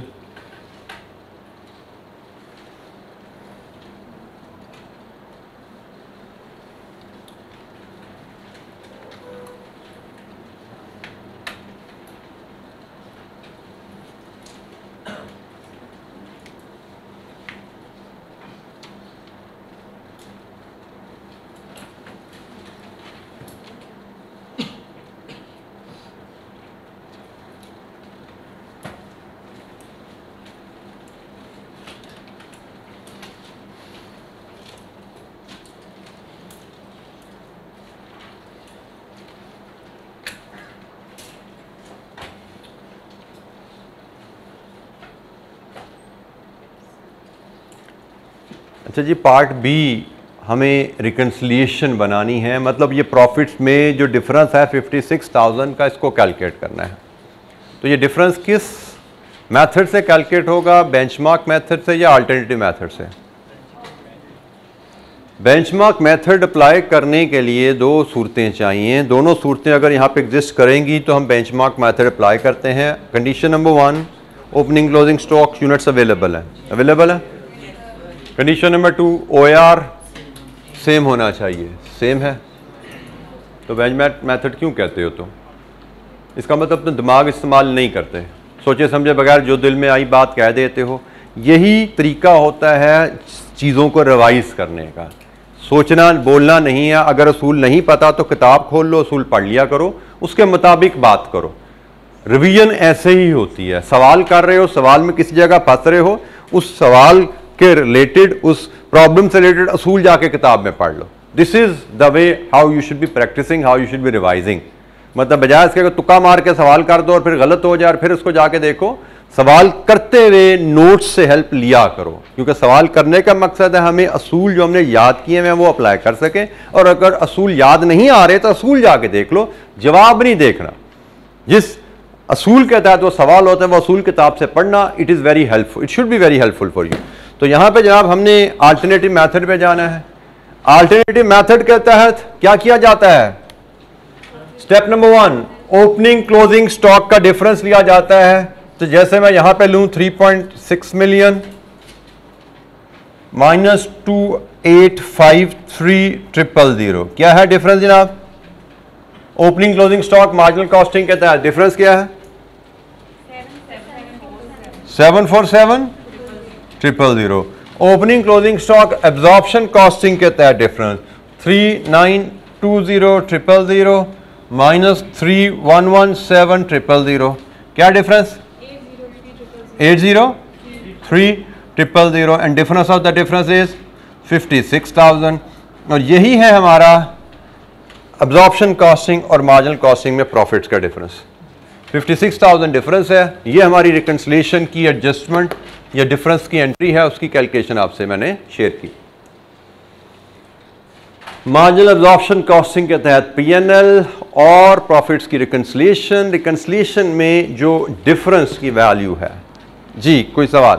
अच्छा जी, पार्ट बी हमें रिकन्सिलिएशन बनानी है, मतलब ये प्रॉफिट्स में जो डिफरेंस है फिफ्टी सिक्स थाउजेंड का, इसको कैलकुलेट करना है। तो ये डिफरेंस किस मेथड से कैलकुलेट होगा? बेंचमार्क मेथड से या अल्टरनेटिव मेथड से? बेंचमार्क मेथड अप्लाई करने के लिए दो सूरतें चाहिए। दोनों सूरतें अगर यहाँ पे एग्जिस्ट करेंगी तो हम बेंचमार्क मेथड अप्लाई करते हैं। Condition number one, opening closing stock units available है, अवेलेबल है। Condition number two, O A R same होना चाहिए, सेम है। तो बेंचमार्क मेथड क्यों कहते हो? तो इसका मतलब तुम दिमाग इस्तेमाल नहीं करते, सोचे समझे बगैर जो दिल में आई बात कह देते हो। यही तरीका होता है चीज़ों को रिवाइज करने का, सोचना बोलना नहीं है। अगर असूल नहीं पता तो किताब खोल लो, असूल पढ़ लिया करो, उसके मुताबिक बात करो। रिवीजन ऐसे ही होती है। सवाल कर रहे हो, सवाल में किसी जगह फंस रहे हो, उस सवाल के रिलेटेड, उस प्रॉब्लम से रिलेटेड असूल जाके किताब में पढ़ लो। This is the way how you should be practising, how you should be revising. मतलब बजाय इसके तुक्का मार के सवाल कर दो और फिर गलत हो जाए और फिर उसको जाके देखो, सवाल करते हुए नोट्स से हेल्प लिया करो, क्योंकि सवाल करने का मकसद है हमें असूल जो हमने याद किए हैं वो अप्लाई कर सके। और अगर असूल याद नहीं आ रहे तो असूल जाके देख लो, जवाब नहीं देखना। जिस असूल के तहत वो सवाल होते हैं वो असूल किताब से पढ़ना, it is very helpful, it should be very helpful for you. तो यहाँ पे जनाब हमने अल्टरनेटिव मेथड पे जाना है। अल्टरनेटिव मेथड के तहत क्या किया जाता है? Step number one, opening closing stock का डिफरेंस लिया जाता है। तो जैसे मैं यहां पे लूं three point six million minus two eight five three triple zero, क्या है डिफरेंस जनाब? Opening closing stock marginal costing के तहत डिफरेंस क्या है? Seven four seven triple zero. Opening closing stock absorption costing के तहत difference three nine two zero triple zero minus three one one seven triple zero, क्या difference? Eight zero three triple zero and difference of the difference is fifty six thousand. और यही है हमारा absorption costing और marginal costing में profits का difference. Fifty six thousand difference है। ये हमारी रिकन्सिलिएशन की एडजस्टमेंट या डिफरेंस की एंट्री है, उसकी कैलकुलेशन आपसे मैंने शेयर की। मार्जिनल एब्जॉर्प्शन कॉस्टिंग के तहत पी एन एल और प्रॉफिट्स की रिकन्सिलिएशन। रिकन्सिलिएशन में जो डिफरेंस की वैल्यू है, जी कोई सवाल?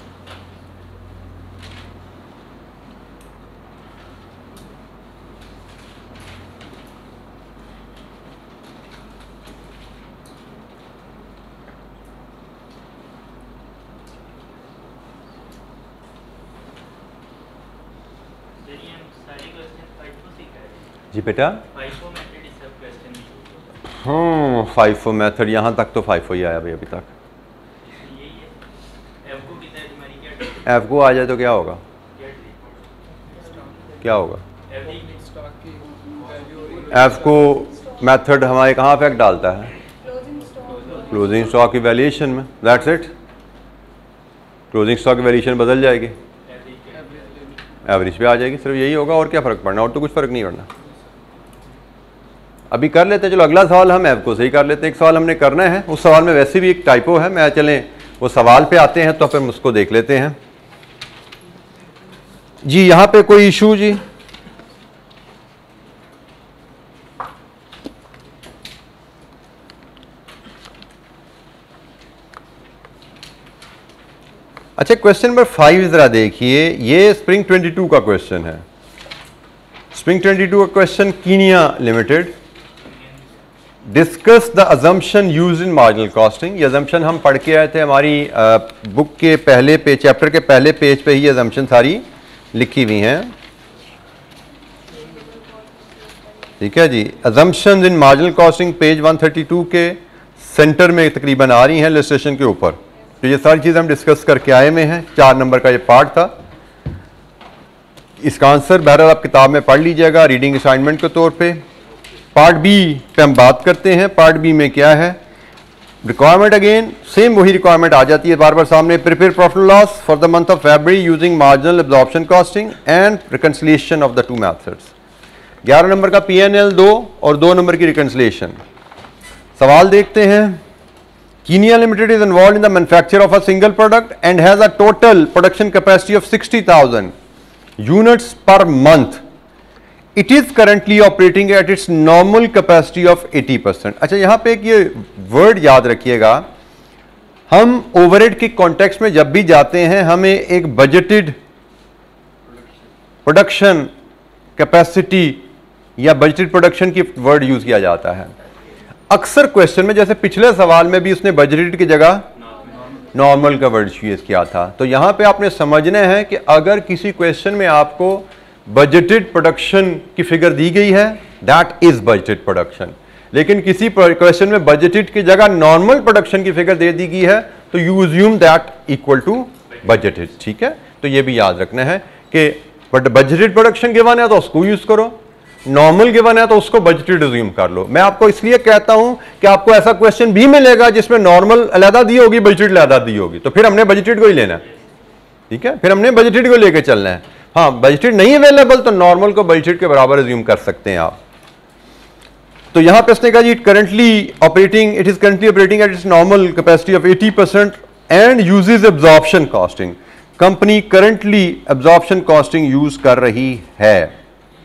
जी बेटा, हाँ फाइफो मेथड, यहाँ तक तो फाइफो ही आया भाई अभी तक। एफ को आ जाए तो क्या होगा? क्या होगा? एफ को मेथड हमारे कहाँ इफेक्ट डालता है? क्लोजिंग स्टॉक की वैल्यूएशन में। That's it. क्लोजिंग स्टॉक की वैल्यूएशन बदल जाएगी। एवरेज पे आ जाएगी, सिर्फ यही होगा और क्या फ़र्क पड़ना, और तो कुछ फ़र्क नहीं पड़ना। अभी कर लेते हैं, चलो अगला सवाल हम एवको से ही कर लेते हैं। एक सवाल हमने करना है, उस सवाल में वैसे भी एक टाइपो है, मैं चलें वो सवाल पे आते हैं तो फिर उसको देख लेते हैं जी। यहाँ पे कोई इशू जी? अच्छा, क्वेश्चन नंबर फाइव जरा देखिए, ये स्प्रिंग ट्वेंटी टू का क्वेश्चन है। स्प्रिंग ट्वेंटी टू का question, Kenya limited, discuss the assumption use in marginal costing. ये अजम्पशन हम पढ़ के आए थे, हमारी बुक के पहले पेज, चैप्टर के पहले पेज पे ही अजम्पशन सारी लिखी हुई हैं। ठीक है जी, assumption in marginal costing page one thirty two के सेंटर में तकरीबन आ रही हैं इलस्ट्रेशन के ऊपर। तो ये सारी चीज़ हम डिस्कस करके आए में हैं। चार नंबर का ये पार्ट था, इसका आंसर बहरहाल आप किताब में पढ़ लीजिएगा रीडिंग असाइनमेंट के तौर पे। पार्ट बी पे हम बात करते हैं। पार्ट बी में क्या है? रिक्वायरमेंट, अगेन सेम वही रिक्वायरमेंट आ जाती है बार बार सामने। Prepare profit loss for the month of February using marginal absorption costing and reconciliation of the two methods. ग्यारह नंबर का पी एन एल दो और दो नंबर की रिकंसिलिएशन। सवाल देखते हैं। Kenya limited is involved in the manufacture of a single product and has a total production capacity of sixty thousand units per month. It is currently operating at its normal capacity of eighty percent. अच्छा, यहां पे एक ये word याद रखिएगा, हम overhead के context में जब भी जाते हैं हमें एक बजटेड प्रोडक्शन कैपेसिटी या बजटेड प्रोडक्शन की वर्ड यूज किया जाता है अक्सर क्वेश्चन में। जैसे पिछले सवाल में भी उसने बजटेड की जगह नॉर्मल का वर्ड यूज किया था। तो यहां पे आपने समझना है कि अगर किसी क्वेश्चन में आपको बजटेड प्रोडक्शन की फिगर दी गई है, दैट इज बजटेड प्रोडक्शन। लेकिन किसी क्वेश्चन में बजटेड की जगह नॉर्मल प्रोडक्शन की फिगर दे दी गई है तो you assume that equal to budgeted. ठीक है, तो ये भी याद रखना है कि बट बजटेड प्रोडक्शन गिवन है तो उसको यूज करो, नॉर्मल गिवन है तो उसको बजटेड अज्यूम कर लो। मैं आपको इसलिए कहता हूं कि आपको ऐसा क्वेश्चन भी मिलेगा जिसमें नॉर्मल अलहदा दी होगी, बजटेड अलहदा दी होगी, तो फिर हमने बजटेड को ही लेना है। ठीक है, फिर हमने बजटेड को लेकर चलना है। हाँ, बजटेड नहीं अवेलेबल तो नॉर्मल को बजटेड के बराबर अज्यूम कर सकते हैं आप। तो यहां पे इसने कहा जी it currently operating it is currently operating at its normal capacity of eighty percent and uses absorption costing. Company currently absorption costing use कर रही है।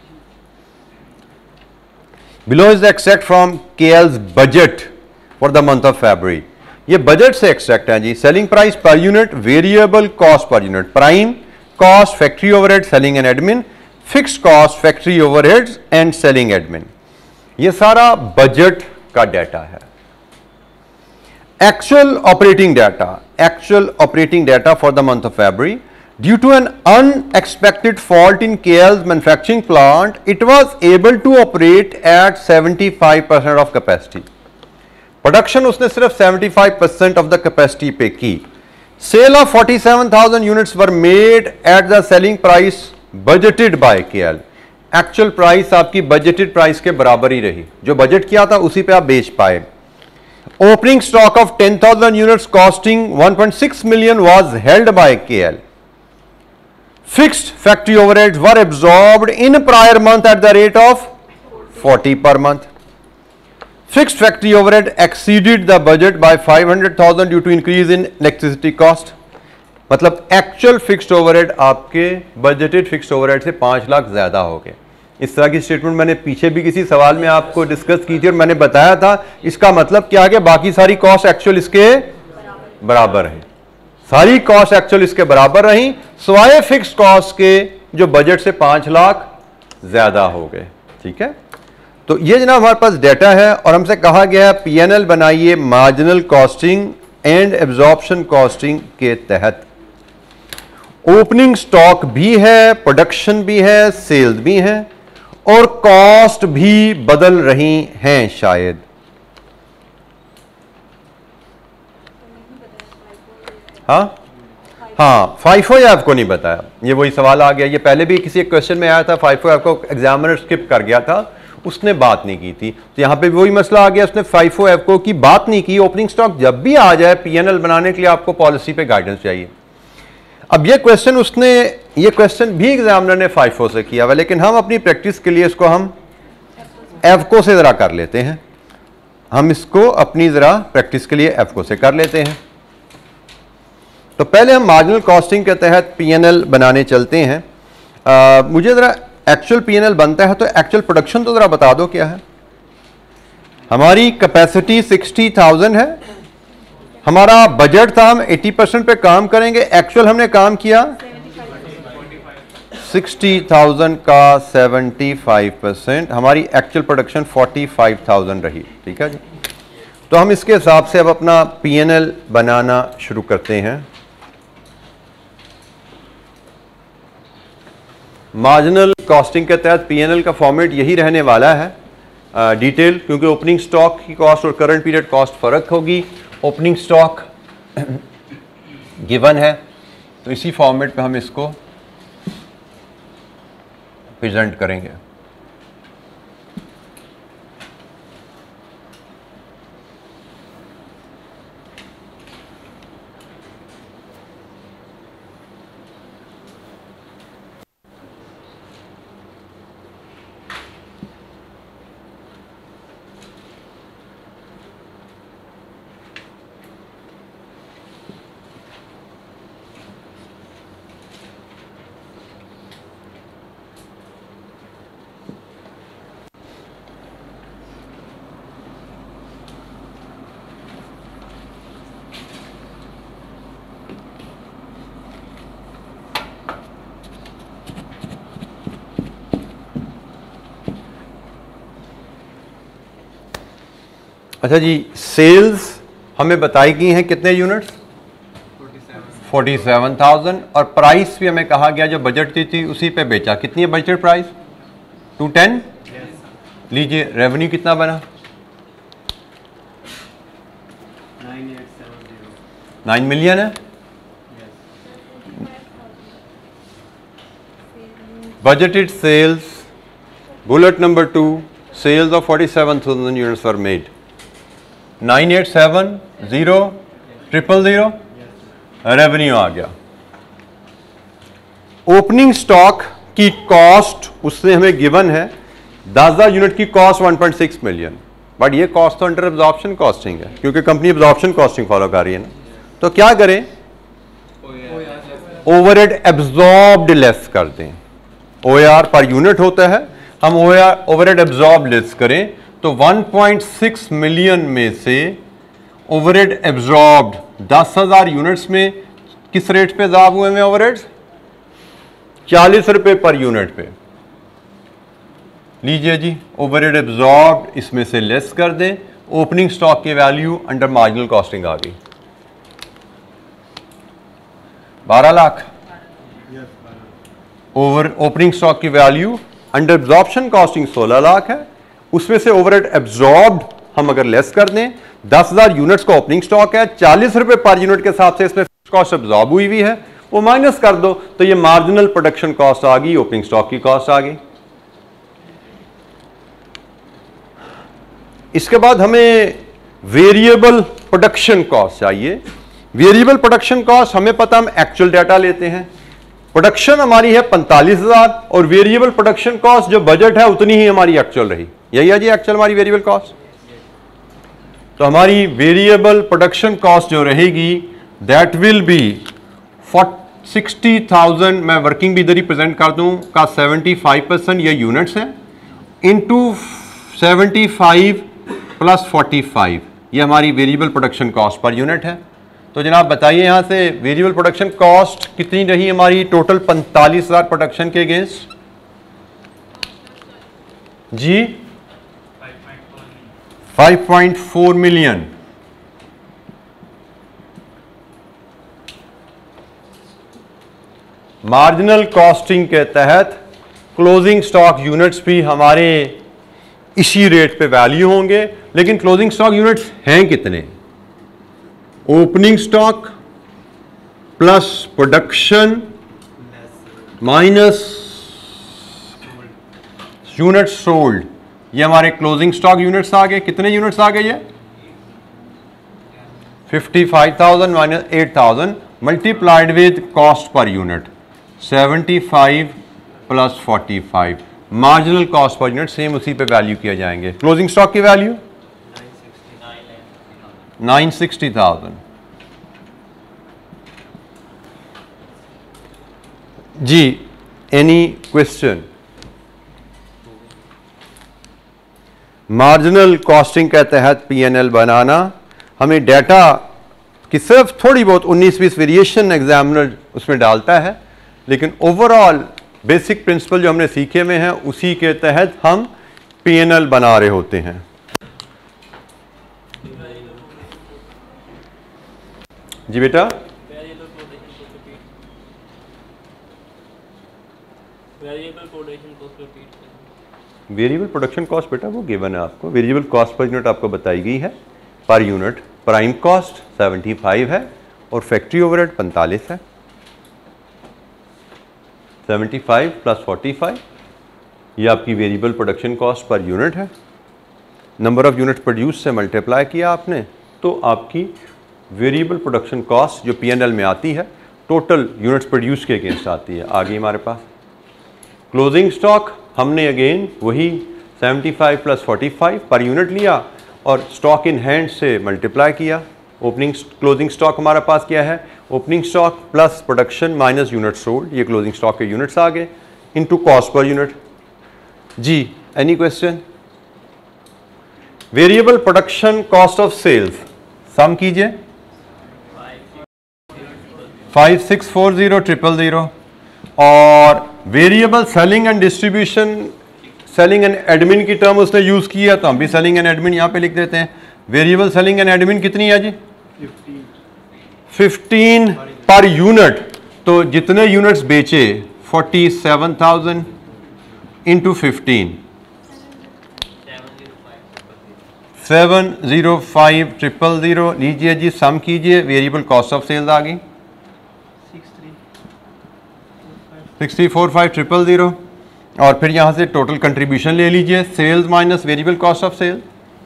Below is the extract from K L's budget for the month of February. ये budget से extract है जी। Selling price per unit, variable cost per unit, prime cost, factory overhead, selling and admin, fixed cost, factory overheads and selling admin. ये सारा budget का data है। Actual operating data, actual operating data for the month of February. Due to an unexpected fault in K L's manufacturing plant, it was able to operate at seventy-five percent of capacity. Production उसने सिर्फ seventy-five percent of the capacity पे की। Sale of forty-seven thousand units were made at the selling price budgeted by K L. Actual price आपकी budgeted price के बराबर ही रही, जो budget किया था उसी पे आप बेच पाए। Opening stock of ten thousand units costing one point six million was held by K L. Fixed factory overheads were absorbed in prior month at the rate of forty per month. Fixed factory overhead exceeded the budget by five hundred thousand due to increase in electricity cost. मतलब actual fixed overhead आपके budgeted fixed overhead से पांच लाख ज्यादा हो गए। इस तरह की स्टेटमेंट मैंने पीछे भी किसी सवाल में आपको डिस्कस की थी और मैंने बताया था इसका मतलब क्या है कि बाकी सारी कॉस्ट एक्चुअल इसके बराबर है। सारी कॉस्ट एक्चुअल इसके बराबर रही, स्वाय फिक्स्ड कॉस्ट के जो बजट से पांच लाख ज्यादा हो गए। ठीक है, तो ये जनाब हमारे पास डेटा है और हमसे कहा गया है पीएनएल बनाइए marginal costing and absorption costing के तहत। ओपनिंग स्टॉक भी है, प्रोडक्शन भी है, सेल्स भी है और कॉस्ट भी बदल रही हैं शायद। हाँ हाँ, फाइफो या आपको नहीं बताया, ये वही सवाल आ गया। ये पहले भी किसी एक क्वेश्चन में आया था, फाइफो आपको एग्जामिनर स्किप कर गया था, उसने बात नहीं की थी। तो यहाँ पे वही मसला आ गया, उसने फाइफो एफको की बात नहीं की। ओपनिंग स्टॉक जब भी आ जाए पीएनएल बनाने के लिए आपको पॉलिसी पे गाइडेंस चाहिए। अब ये क्वेश्चन उसने ये क्वेश्चन भी एग्जामिनर ने फाइफो से किया हुआ, लेकिन हम अपनी प्रैक्टिस के लिए इसको हम एफको से ज़रा कर लेते हैं। हम इसको अपनी ज़रा प्रैक्टिस के लिए एफको से कर लेते हैं। तो पहले हम मार्जिनल कॉस्टिंग के तहत पीएनएल बनाने चलते हैं। आ, मुझे ज़रा एक्चुअल पीएनएल बनता है तो एक्चुअल प्रोडक्शन तो ज़रा बता दो क्या है। हमारी कैपेसिटी सिक्सटी थाउजेंड है, हमारा बजट था हम अस्सी परसेंट पे काम करेंगे, एक्चुअल हमने काम किया सिक्सटी थाउजेंड का पचहत्तर परसेंट, हमारी एक्चुअल प्रोडक्शन पैंतालीस हज़ार रही। ठीक है जी। तो हम इसके हिसाब से अब अपना पीएनएल बनाना शुरू करते हैं। मार्जिनल कॉस्टिंग के तहत पीएनएल का फॉर्मेट यही रहने वाला है, आ, डिटेल, क्योंकि ओपनिंग स्टॉक की कॉस्ट और करंट पीरियड कॉस्ट फ़र्क होगी। ओपनिंग स्टॉक गिवन है तो इसी फॉर्मेट पे हम इसको प्रेजेंट करेंगे। अच्छा जी, सेल्स हमें बताई गई हैं कितने यूनिट्स, फोर्टी सेवन थाउजेंड, और प्राइस भी हमें कहा गया जो बजट की थी उसी पे बेचा। कितनी है बजट प्राइस, टू टेन। लीजिए रेवेन्यू कितना बना, नाइन मिलियन है। Budgeted sales, bullet number two, sales of forty seven thousand units were made, nine eight seven zero triple zero, revenue आ गया। ओपनिंग स्टॉक की कॉस्ट उसने हमें गिवन है, दस हजार यूनिट की cost one point six million, but ये कॉस्ट तो अंडर एब्जॉर्प्शन कॉस्टिंग है क्योंकि कंपनी एब्जॉर्प्शन कॉस्टिंग फॉलो कर रही है ना। तो क्या करें, ओवरहेड एब्जॉर्ब्ड लेस कर दें। ओआर पर यूनिट होता है, हम ओआर ओवरहेड एब्जॉर्ब लेस करें तो वन पॉइंट सिक्स मिलियन में से ओवरहेड एब्जॉर्ब्ड दस हजार यूनिट्स में किस रेट पे अज़ाब हुए हैं ओवरहेड्स, चालीस रुपए पर यूनिट पे। लीजिए जी, ओवरहेड एब्जॉर्ब्ड इसमें से लेस कर दें, ओपनिंग स्टॉक की वैल्यू अंडर मार्जिनल कॉस्टिंग आ गई बारह लाख। ओवर ओपनिंग स्टॉक की वैल्यू अंडर एब्जॉर्प्शन कॉस्टिंग सोलह लाख है, उसमें से ओवरहेड एब्जॉर्ब्ड हम अगर लेस कर दें, दस हजार यूनिट्स का ओपनिंग स्टॉक है, चालीस रुपए पर यूनिट के हिसाब से इसमें कॉस्ट एब्जॉर्ब हुई हुई है, वो माइनस कर दो तो ये मार्जिनल प्रोडक्शन कॉस्ट आ गई, ओपनिंग स्टॉक की कॉस्ट आ गई। इसके बाद हमें वेरिएबल प्रोडक्शन कॉस्ट चाहिए। वेरिएबल प्रोडक्शन कॉस्ट हमें पता, हम एक्चुअल डाटा लेते हैं, प्रोडक्शन हमारी है पैंतालीस हजार और वेरिएबल प्रोडक्शन कॉस्ट जो बजट है उतनी ही हमारी एक्चुअल रही, यही है जी एक्चुअल हमारी वेरिएबल कॉस्ट। तो हमारी वेरिएबल प्रोडक्शन कॉस्ट जो रहेगी that will be sixty thousand, मैं वर्किंग भी इधर ही प्रेजेंट कर दूं, का सेवेंटी फाइव परसेंट ये यूनिट्स हैं, into seventy five plus forty five, ये हमारी variable production cost per unit है। तो जनाब बताइए यहाँ से वेरिएबल प्रोडक्शन कॉस्ट कितनी रही हमारी टोटल पैंतालीस हजार प्रोडक्शन के अगेंस्ट जी, five point four million. Marginal costing के तहत क्लोजिंग स्टॉक यूनिट्स भी हमारे इसी रेट पे वैल्यू होंगे, लेकिन क्लोजिंग स्टॉक यूनिट्स हैं कितने, opening stock plus production minus units sold, ये हमारे क्लोजिंग स्टॉक यूनिट्स आ गए। कितने यूनिट्स आ गए, ये fifty five thousand minus eight thousand, multiplied with cost per unit, seventy five plus forty five, marginal cost per unit same उसी पे वैल्यू किया जाएंगे। क्लोजिंग स्टॉक की वैल्यू नाइन सिक्सटी थाउजेंड। जी, एनी क्वेश्चन? मार्जिनल कॉस्टिंग के तहत P N L बनाना, हमें data की सिर्फ थोड़ी बहुत उन्नीस बीस वेरिएशन एग्जामिनर उसमें डालता है, लेकिन ओवरऑल बेसिक प्रिंसिपल जो हमने सीखे हुए हैं उसी के तहत हम पी एन एल बना रहे होते हैं। जी बेटा, वेरिएबल प्रोडक्शन कॉस्ट बेटा वो गिवन है आपको, वेरिएबल कॉस्ट पर यूनिट आपको बताई गई है। Per unit prime cost seventy five है और फैक्ट्री ओवरहेड पैंतालीस है। Seventy five plus forty five, ये आपकी variable production cost per unit है। नंबर ऑफ यूनिट प्रोड्यूस से मल्टीप्लाई किया आपने तो आपकी वेरिएबल प्रोडक्शन कॉस्ट जो पी एन एल में आती है टोटल यूनिट्स प्रोड्यूस के अगेंस्ट आती है। आगे हमारे पास क्लोजिंग स्टॉक, हमने अगेन वही seventy five plus forty five per unit लिया और स्टॉक इन हैंड से मल्टीप्लाई किया। ओपनिंग क्लोजिंग स्टॉक हमारे पास क्या है, opening stock plus production minus unit sold, ये क्लोजिंग स्टॉक के यूनिट्स आ गए, इनटू कॉस्ट पर यूनिट। जी, any question? Variable production cost of sales, sum कीजिए, five six four zero triple zero. और variable selling and distribution, selling and admin की term उसने use किया तो हम भी सेलिंग एंड एडमिन यहां पे लिख देते हैं। वेरिएबल सेलिंग एंड एडमिन कितनी है जी? फिफ्टीन पर यूनिट, तो जितने यूनिट्स बेचे forty seven thousand into fifteen, seven zero five triple zero. लीजिए जी, सम कीजिए, वेरिएबल कॉस्ट ऑफ सेल्स आ गई sixty four five triple zero. और फिर यहां से टोटल कंट्रीब्यूशन ले लीजिए, sales minus variable cost of sale,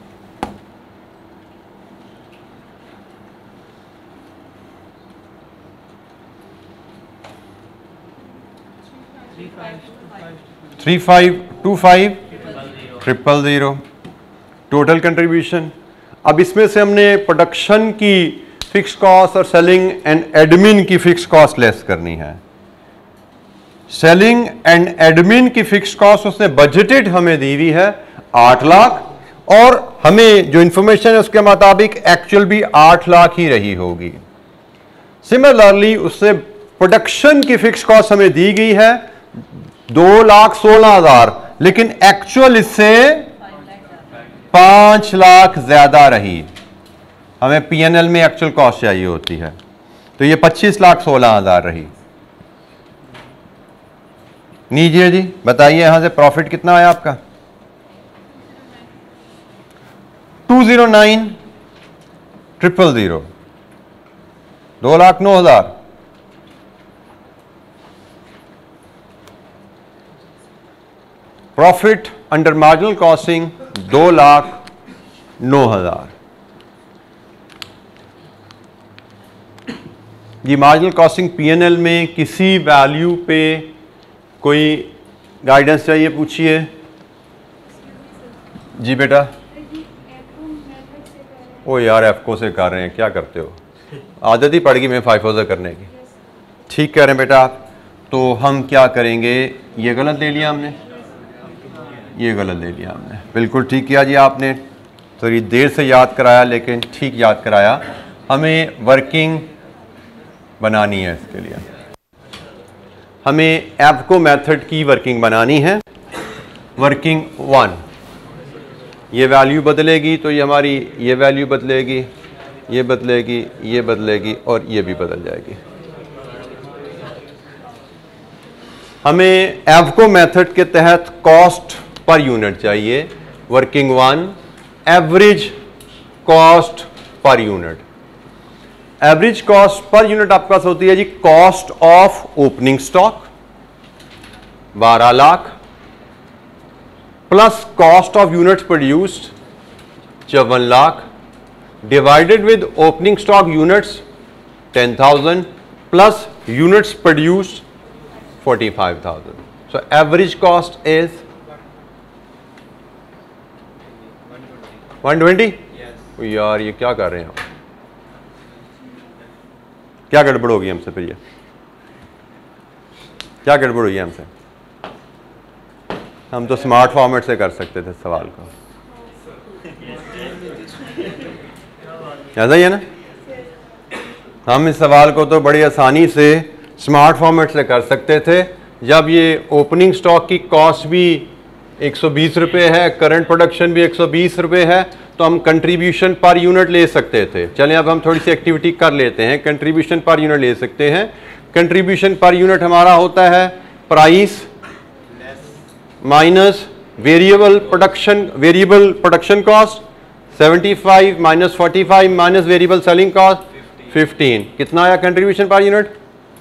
three five two five triple zero total contribution. अब इसमें से हमने प्रोडक्शन की फिक्स कॉस्ट और सेलिंग एंड एडमिन की फिक्स कॉस्ट लेस करनी है। सेलिंग एंड एडमिन की फिक्स कॉस्ट उसने बजटेड हमें दी हुई है आठ लाख और हमें जो इंफॉर्मेशन है उसके मुताबिक एक्चुअल भी आठ लाख ही रही होगी। सिमिलरली उससे प्रोडक्शन की फिक्स कॉस्ट हमें दी गई है दो लाख सोलह हजार, लेकिन एक्चुअल इससे पांच लाख ज्यादा रही। हमें पी एन एल में एक्चुअल कॉस्ट चाहिए होती है, तो ये पच्चीस लाख सोलह हजार रही। नीजिए जी, बताइए यहां से प्रॉफिट कितना आया आपका? Two zero nine triple zero, दो लाख नौ हजार। प्रॉफिट अंडर मार्जिनल कॉस्टिंग दो लाख नौ हजार। ये marginal costing P N L में किसी वैल्यू पे कोई गाइडेंस चाहिए, पूछिए जी बेटा। ओ यार, एफको से कर रहे हैं, क्या करते हो? आदत ही पड़ गई मैं फाइव से करने की। ठीक कह रहे हैं बेटा आप। तो हम क्या करेंगे, ये गलत ले लिया हमने, ये गलत ले लिया हमने, बिल्कुल ठीक किया जी आपने। थोड़ी देर से याद कराया लेकिन ठीक याद कराया। हमें वर्किंग बनानी है, इसके लिए हमें एफको मेथड की वर्किंग बनानी है। वर्किंग वन, ये वैल्यू बदलेगी तो ये हमारी ये वैल्यू बदलेगी, ये बदलेगी, ये बदलेगी और ये भी बदल जाएगी। हमें एफको मेथड के तहत कॉस्ट पर यूनिट चाहिए। Working one, average cost per unit. Average cost per unit आपके पास होती है जी कॉस्ट ऑफ ओपनिंग स्टॉक बारह lakh plus cost of units produced चौवन lakh divided with opening stock units ten thousand plus units produced forty-five thousand. So average cost is one twenty. Yes. यार ये क्या कर रहे हैं आप? क्या गड़बड़ होगी हमसे फिर? ये क्या गड़बड़ हुई है हमसे? हम तो स्मार्ट फॉर्मेट से कर सकते थे सवाल को, ऐसा ही है ना? हम इस सवाल को तो बड़ी आसानी से स्मार्ट फॉर्मेट से कर सकते थे। जब ये ओपनिंग स्टॉक की कॉस्ट भी एक सौ बीस रुपये है, करंट प्रोडक्शन भी एक सौ बीस रुपये है, तो हम कंट्रीब्यूशन पर यूनिट ले सकते थे। चलें अब हम थोड़ी सी एक्टिविटी कर लेते हैं। कंट्रीब्यूशन पर यूनिट ले सकते हैं। कंट्रीब्यूशन पर यूनिट हमारा होता है price minus variable production variable production cost पचहत्तर माइनस पैंतालीस माइनस वेरिएबल सेलिंग कॉस्ट पंद्रह। कितना आया contribution per unit?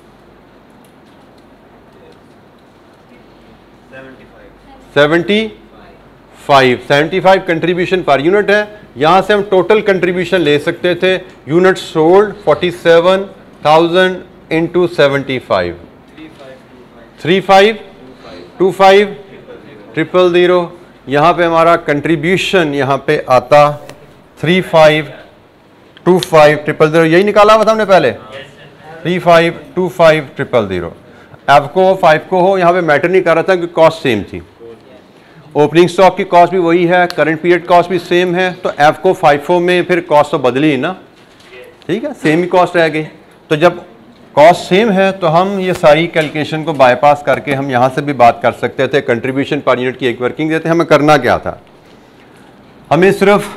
Seventy five seventy five contribution per unit है। यहां से हम टोटल कंट्रीब्यूशन ले सकते थे। Unit sold forty seven thousand into seventy five, three five two five triple zero. यहाँ पे हमारा कंट्रीब्यूशन यहाँ पे आता three five two five triple zero. यही निकाला हुआ था हमने पहले, three five two five triple zero. F को हो फाइव को हो, यहाँ पे मैटर नहीं कर रहा था क्योंकि कॉस्ट सेम थी। ओपनिंग स्टॉक की कॉस्ट भी वही है, करंट पीरियड कॉस्ट भी सेम है, तो एफ को फाइफो में फिर कॉस्ट तो बदली ही ना, ठीक है, सेम ही कॉस्ट रह गई। तो जब कॉस्ट सेम है तो हम ये सारी कैलकुलेशन को बाईपास करके हम यहाँ से भी बात कर सकते थे। कंट्रीब्यूशन पर यूनिट की एक वर्किंग देते हैं। हमें करना क्या था? हमें सिर्फ,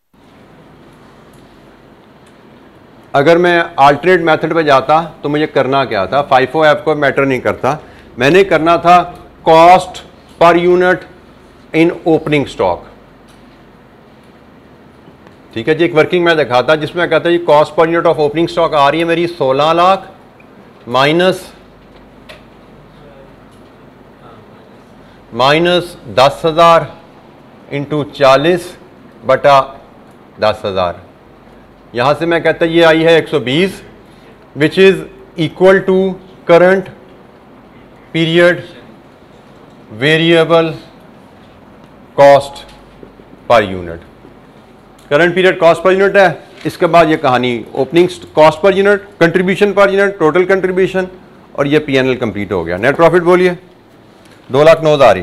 अगर मैं अल्टरनेट मेथड पे जाता तो मुझे करना क्या था? फाइफो एफ को मैटर नहीं करता, मैंने करना था cost per unit in opening stock. ठीक है जी, एक वर्किंग मैं दिखाता जिसमें कहता है जी cost per unit of opening stock आ रही है मेरी सोलह लाख माइनस माइनस दस हजार इंटू चालीस बटा दस हजार। यहां से मैं कहता ये आई है एक सौ बीस which is equal to current period variable cost per unit. Current period cost per unit है। इसके बाद ये कहानी opening cost per unit, contribution per unit, total contribution, और ये पीएनएल कंप्लीट हो गया। नेट प्रॉफिट बोलिए दो लाख नौ हजार।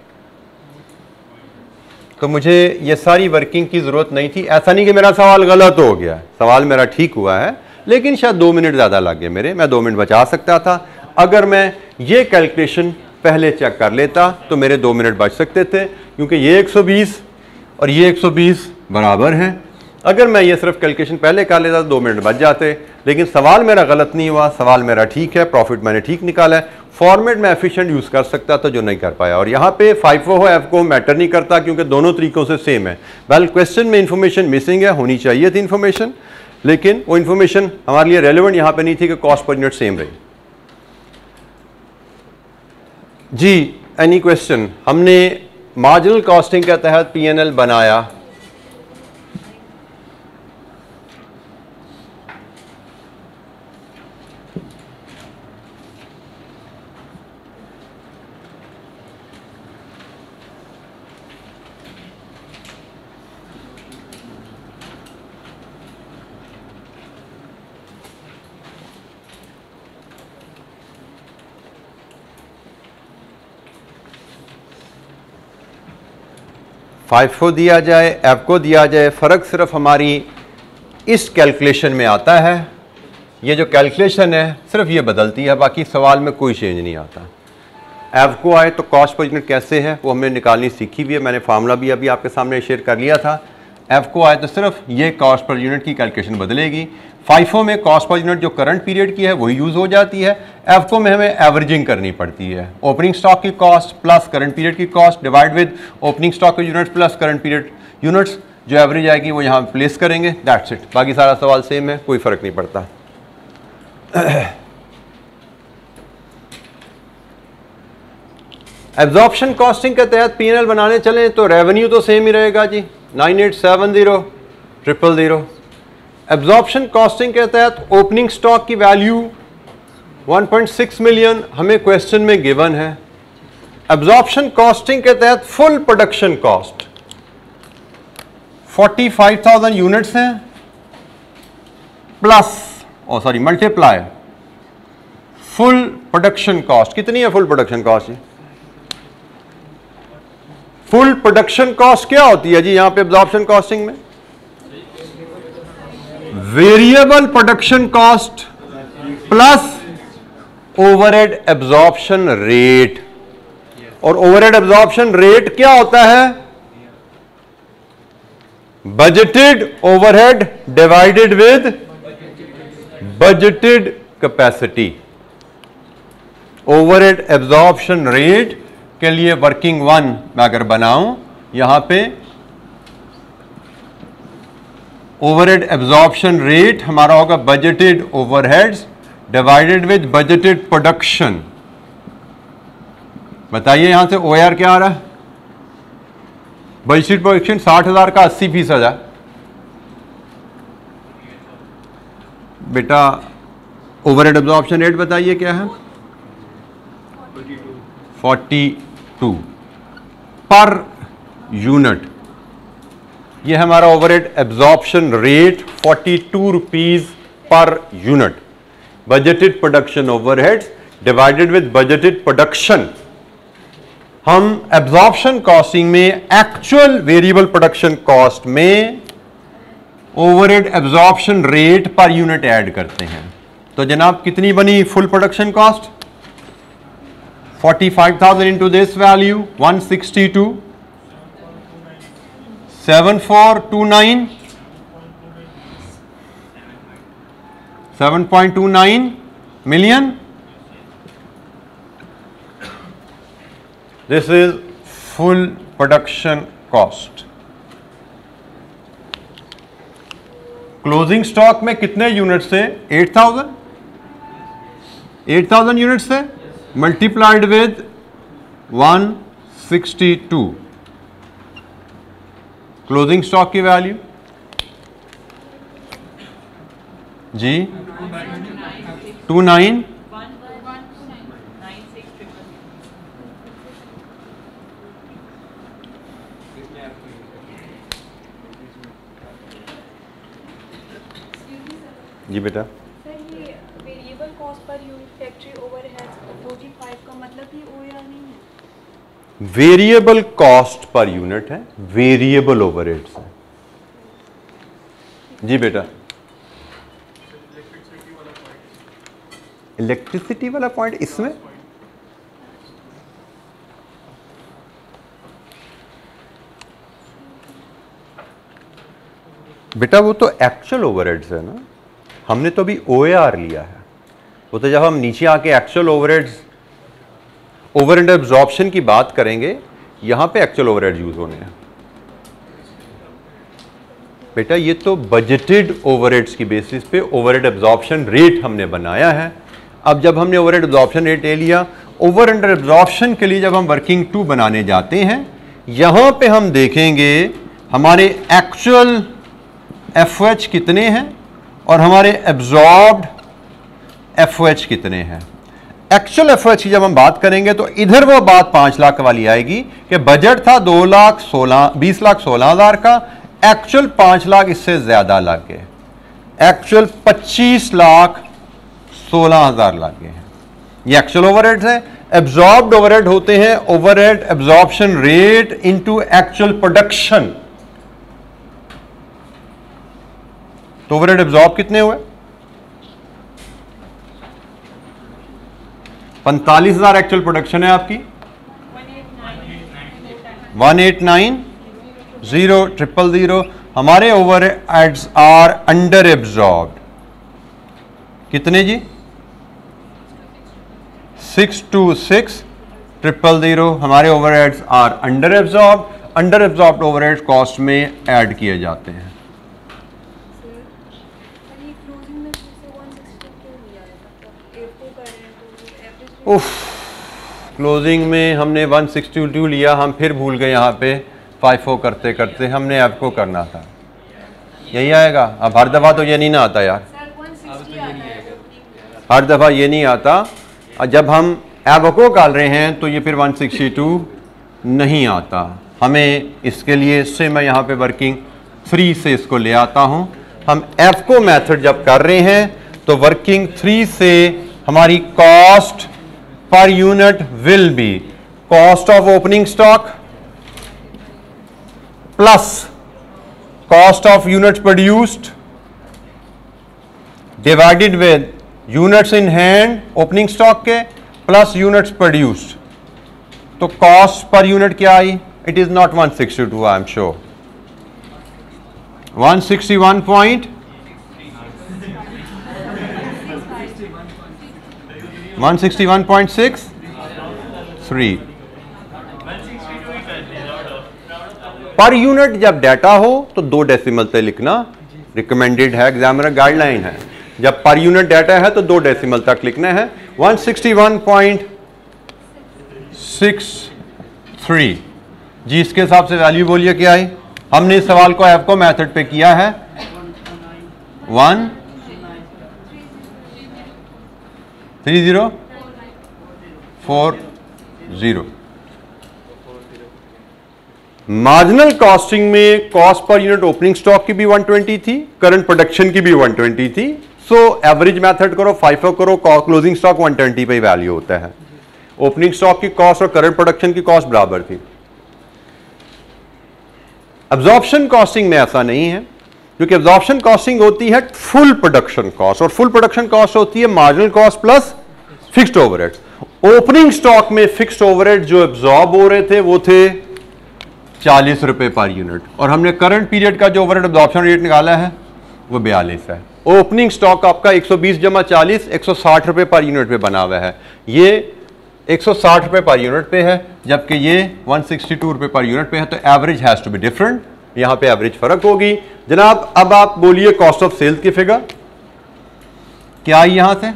तो मुझे ये सारी वर्किंग की जरूरत नहीं थी। ऐसा नहीं कि मेरा सवाल गलत हो गया, सवाल मेरा ठीक हुआ है, लेकिन शायद दो मिनट ज़्यादा लग गए मेरे। मैं दो मिनट बचा सकता था। अगर मैं ये कैलकुलेशन पहले चेक कर लेता तो मेरे दो मिनट बच सकते थे, क्योंकि ये एक सौ बीस और ये एक सौ बीस बराबर हैं। अगर मैं ये सिर्फ कैलकुलेशन पहले कर लेता तो दो मिनट बच जाते। लेकिन सवाल मेरा गलत नहीं हुआ, सवाल मेरा ठीक है, प्रॉफिट मैंने ठीक निकाला है। फॉर्मेट में एफिशिएंट यूज़ कर सकता था जो नहीं कर पाया। और यहाँ पे फाइफो हो एफ को मैटर नहीं करता क्योंकि दोनों तरीकों से सेम है। वेल क्वेश्चन में इंफॉर्मेशन मिसिंग है, होनी चाहिए थी इंफॉर्मेशन, लेकिन वो इंफॉर्मेशन हमारे लिए रेलिवेंट यहाँ पे नहीं थी कि कॉस्ट पर यूनिट सेम रही। जी एनी क्वेश्चन? हमने मार्जिनल कॉस्टिंग के तहत पीएनएल बनाया। फाइव को दिया जाए, एफ को दिया जाए, फ़र्क सिर्फ हमारी इस कैलकुलेशन में आता है। ये जो कैलकुलेशन है सिर्फ ये बदलती है, बाकी सवाल में कोई चेंज नहीं आता। एफ को आए तो कॉस्ट पर यूनिट कैसे है वो हमने निकालनी सीखी हुई है, मैंने फार्मूला भी अभी आपके सामने शेयर कर लिया था। एफ को आए तो सिर्फ ये कॉस्ट पर यूनिट की कैलकुलेशन बदलेगी। फाइफो में कॉस्ट पर यूनिट जो करंट पीरियड की है वही यूज़ हो जाती है। एफ को में हमें एवरेजिंग करनी पड़ती है। ओपनिंग स्टॉक की कॉस्ट प्लस करंट पीरियड की cost divide with opening stock के units plus current period units, जो एवरेज आएगी वो यहाँ प्लेस करेंगे, दैट्स इट। बाकी सारा सवाल सेम है, कोई फ़र्क नहीं पड़ता। एब्जॉर्प्शन कॉस्टिंग के तहत पीएनएल बनाने चलें तो रेवेन्यू तो सेम ही रहेगा जी, nine eight seven zero triple zero. Absorption costing के तहत ओपनिंग स्टॉक की value one point six million हमें क्वेश्चन में गिवन है। एब्जॉर्प्शन कॉस्टिंग के तहत full production cost forty five thousand units हैं, plus oh sorry multiply full production cost. कितनी है full production cost? Full production cost क्या होती है जी यहां पे एब्जॉर्प्शन कॉस्टिंग में? Variable production cost plus overhead absorption rate. और ओवरहेड एब्जॉर्प्शन रेट क्या होता है? Budgeted overhead divided with budgeted capacity. Overhead absorption rate के लिए वर्किंग वन मैं अगर बनाऊं, यहां पे ओवरहेड एब्जॉर्प्शन रेट हमारा होगा budgeted overheads divided with budgeted production. बताइए यहां से ओ आर क्या आ रहा है? बजटेड प्रोडक्शन साठ हजार का अस्सी फीसद है बेटा। ओवरहेड एब्जॉर्प्शन रेट बताइए क्या है? Forty two per unit. ये हमारा overhead absorption rate forty two rupees per unit. Budgeted production overheads divided with budgeted production. हम एब्जॉर्प्शन कॉस्टिंग में एक्चुअल वेरिएबल प्रोडक्शन कॉस्ट में overhead absorption rate per unit add करते हैं। तो जनाब कितनी बनी full production cost? Forty five thousand into this value one sixty two seven four two nine seven point two nine million. This is full production cost. Closing stock में कितने unit से? Eight thousand eight thousand unit से multiplied with one sixty two. Closing stock की value जी two nine जी बेटा। Sir ये variable cost per unit factory overheads forty five का मतलब ही ओआर नहीं है? वेरिएबल कॉस्ट पर यूनिट है, वेरिएबल ओवरहेड्स है जी बेटा। इलेक्ट्रिसिटी वाला पॉइंट इसमें बेटा वो तो एक्चुअल ओवरहेड्स है ना, हमने तो अभी ओएआर लिया है। वो तो जब हम नीचे आके एक्चुअल ओवरहेड्स ओवरहेड एब्जॉर्प्शन की बात करेंगे, यहां पे एक्चुअल ओवरहेड्स यूज होने हैं बेटा। ये तो बजटेड ओवरहेड्स की बेसिस पे ओवरहेड एब्जॉर्प्शन रेट हमने बनाया है। अब जब हमने ओवरहेड एब्जॉर्प्शन रेट ले लिया, ओवरहेड एब्जॉर्प्शन के लिए जब हम वर्किंग टू बनाने जाते हैं, यहां पे हम देखेंगे हमारे एक्चुअल एफ ओ एच कितने हैं और हमारे एब्जॉर्ब्ड एफ ओ एच कितने हैं। एक्चुअल एफ ओ एच की जब हम बात करेंगे तो इधर वो बात पांच लाख वाली आएगी कि बजट था दो लाख सोलह बीस लाख सोलह हजार का, एक्चुअल पांच लाख इससे ज्यादा लग गए, एक्चुअल पच्चीस लाख सोलह हजार लग गए हैं। ये एक्चुअल ओवरहेड्स है। एब्जॉर्ब्ड ओवरहेड होते हैं overhead absorption rate into actual production. तो ओवरहेड एब्जॉर्ब कितने हुए? पैंतालीस हजार एक्चुअल प्रोडक्शन है आपकी, one eight nine zero triple zero. हमारे ओवरहेड्स आर अंडर एब्जॉर्ब्ड कितने जी? Six two six triple zero. हमारे overheads are under absorbed. Under absorbed overhead cost में ऐड किए जाते हैं। उफ, क्लोजिंग में हमने वन सिक्सटी टू लिया, हम फिर भूल गए यहाँ पे फाइव करते करते हमने एफ को करना था। यही आएगा। अब हर दफा तो ये नहीं ना आता यार। हर दफ़ा ये नहीं आता। और जब हम एवोको डाल रहे हैं तो ये फिर वन सिक्सटी टू नहीं आता। हमें इसके लिए इससे मैं यहाँ पे वर्किंग थ्री से इसको ले आता हूँ। हम एफको मेथड जब कर रहे हैं तो वर्किंग थ्री से हमारी cost per unit will be cost of opening stock plus cost of units produced divided with units in hand opening stock के प्लस यूनिट्स प्रोड्यूस्ड। तो कॉस्ट पर यूनिट क्या आई? It is not one sixty two, I am sure one sixty one point one sixty one point six three per unit. जब data हो तो दो decimal से लिखना रिकमेंडेड है, एग्जामिनर गाइडलाइन है। जब पर यूनिट डाटा है तो दो डेसिमल तक लिखना है। One sixty one point six three जी, इसके हिसाब से वैल्यू बोलिए क्या आई? हमने इस सवाल को एफको मेथड पे किया है one three zero four zero. Marginal costing में cost per unit opening stock की भी वन ट्वेंटी थी, करंट प्रोडक्शन की भी वन ट्वेंटी थी। सो एवरेज मेथड करो, फाइफो करो, क्लोजिंग स्टॉक वन ट्वेंटी पे वैल्यू होता है। ओपनिंग स्टॉक की कॉस्ट और करंट प्रोडक्शन की कॉस्ट बराबर थी। एब्जॉर्प्शन कॉस्टिंग में ऐसा नहीं है, क्योंकि एब्जॉर्प्शन कॉस्टिंग होती है फुल प्रोडक्शन कॉस्ट और फुल प्रोडक्शन कॉस्ट होती है marginal cost plus fixed overheads. Opening stock में फिक्स्ड ओवरहेड जो एब्जॉर्ब हो रहे थे वो थे चालीस रुपए पर यूनिट, और हमने करंट पीरियड का जो ओवरहेड एब्जॉर्प्शन रेट निकाला है वो बयालीस है। ओपनिंग स्टॉक आपका एक सौ बीस जमा चालीस एक सौ साठ रुपए पर यूनिट पे बना हुआ है, ये एक सौ साठ रुपए पर यूनिट पे है, जबकि ये एक सौ बासठ रुपए पर यूनिट पे है। तो average has to be different, यहां पे एवरेज फर्क होगी। जनाब अब आप बोलिए कॉस्ट ऑफ सेल्स की फिगर क्या आई यहां से?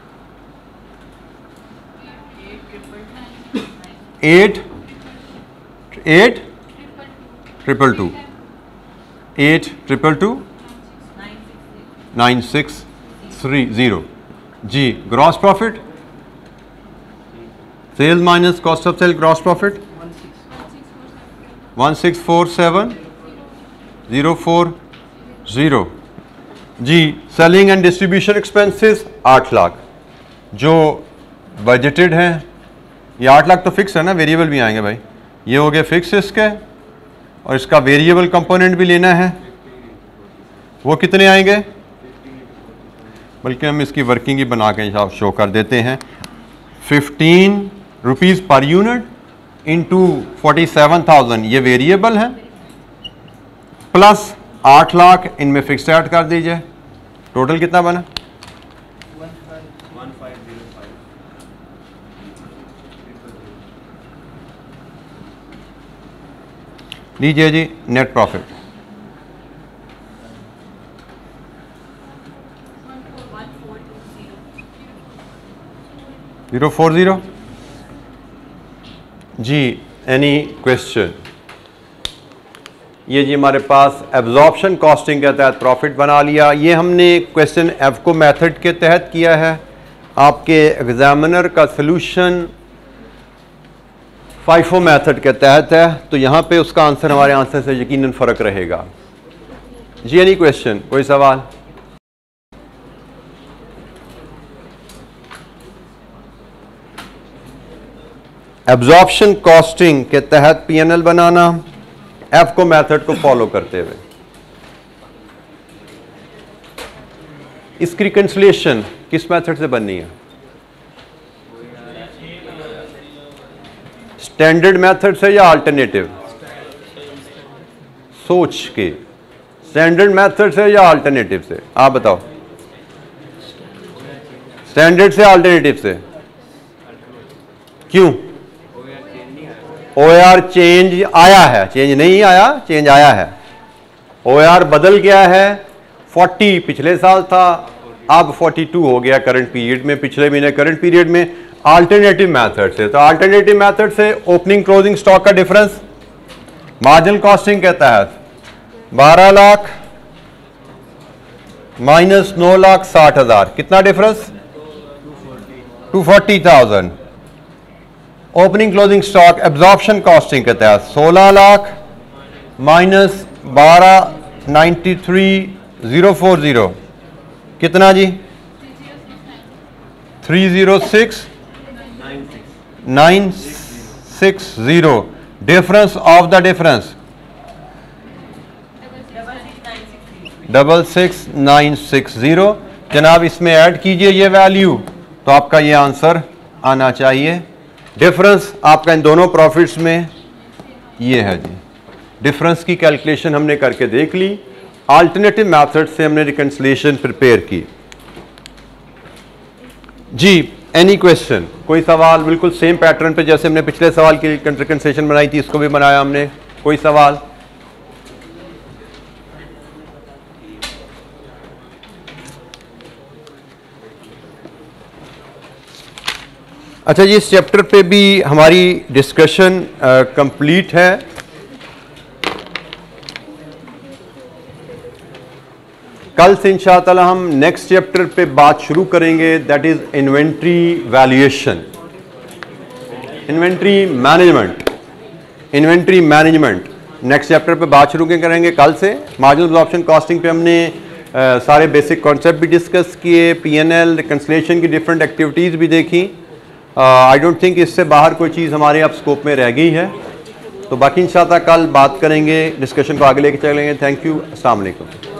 Eight eight triple two eight triple two nine six three zero जी। Gross profit sales minus cost of sale gross profit one six four seven zero four zero जी। Selling and distribution expenses आठ लाख जो budgeted हैं। ये आठ लाख तो fix है ना, वेरिएबल भी आएंगे भाई। ये हो गया फिक्स इसके, और इसका वेरिएबल कंपोनेंट भी लेना है, वो कितने आएंगे? बल्कि हम इसकी वर्किंग ही बना के शो कर देते हैं। Fifteen rupees per unit into forty seven thousand ये वेरिएबल है, प्लस आठ लाख इनमें फिक्स ऐड कर दीजिए। टोटल कितना बना? लीजिए जी net profit zero four zero जी। Any question? ये जी हमारे पास एब्जॉर्प्शन कॉस्टिंग के तहत प्रॉफिट बना लिया। ये हमने क्वेश्चन एफको मेथड के तहत किया है। आपके एग्जामिनर का सलूशन फाइफो मेथड के तहत है, तो यहाँ पे उसका आंसर हमारे आंसर से यकीनन फ़र्क रहेगा जी। Any question? कोई सवाल? एब्जॉर्प्शन कॉस्टिंग के तहत पीएनएल बनाना एफको मेथड को फॉलो करते हुए। इसकी रिकंसिलिएशन किस मेथड से बननी है? स्टैंडर्ड मेथड से या अल्टरनेटिव? सोच के स्टैंडर्ड मेथड से या अल्टरनेटिव से? आप बताओ। स्टैंडर्ड से अल्टरनेटिव से? क्यों? ओआर चेंज आया है, चेंज नहीं आया, चेंज आया है। ओआर बदल गया है, चालीस पिछले साल था, अब बयालीस हो गया करंट पीरियड में, पिछले महीने करंट पीरियड में। अल्टरनेटिव मेथड से, तो अल्टरनेटिव मेथड से ओपनिंग क्लोजिंग स्टॉक का डिफरेंस मार्जिनल कॉस्टिंग के तहत बारह लाख माइनस नौ लाख साठ हजार, कितना difference? Two forty thousand. Opening closing stock absorption costing के तहत सोलह लाख माइनस बारह ninety three zero four zero कितना जी? Three zero six nine six zero. Difference of the difference double six nine six zero. जनाब इसमें ऐड कीजिए ये वैल्यू तो आपका ये आंसर आना चाहिए। डिफरेंस आपका इन दोनों प्रॉफिट्स में ये है जी। डिफरेंस की कैलकुलेशन हमने करके देख ली। अल्टरनेटिव मेथड से हमने रिकंसिलिएशन प्रिपेयर की जी। Any question? कोई सवाल? बिल्कुल सेम पैटर्न पे जैसे हमने पिछले सवाल की रिकंसिलिएशन बनाई थी इसको भी बनाया हमने। कोई सवाल? अच्छा जी, इस चैप्टर पे भी हमारी डिस्कशन कंप्लीट है। कल से इंशाअल्लाह हम नेक्स्ट चैप्टर पे बात शुरू करेंगे, that is inventory valuation, inventory management, inventory management next chapter पे बात शुरू करेंगे कल से। मार्जिनल एब्जॉर्प्शन कॉस्टिंग पे हमने आ, सारे बेसिक कॉन्सेप्ट भी डिस्कस किए, पी एन एल रिकंसिलिएशन की डिफरेंट एक्टिविटीज़ भी देखी। आई डोंट थिंक इससे बाहर कोई चीज़ हमारे अब स्कोप में रह गई है। तो बाकी इंशाअल्लाह कल बात करेंगे, डिस्कशन को आगे लेके चलेंगे। थैंक यू, अस्सलाम वालेकुम।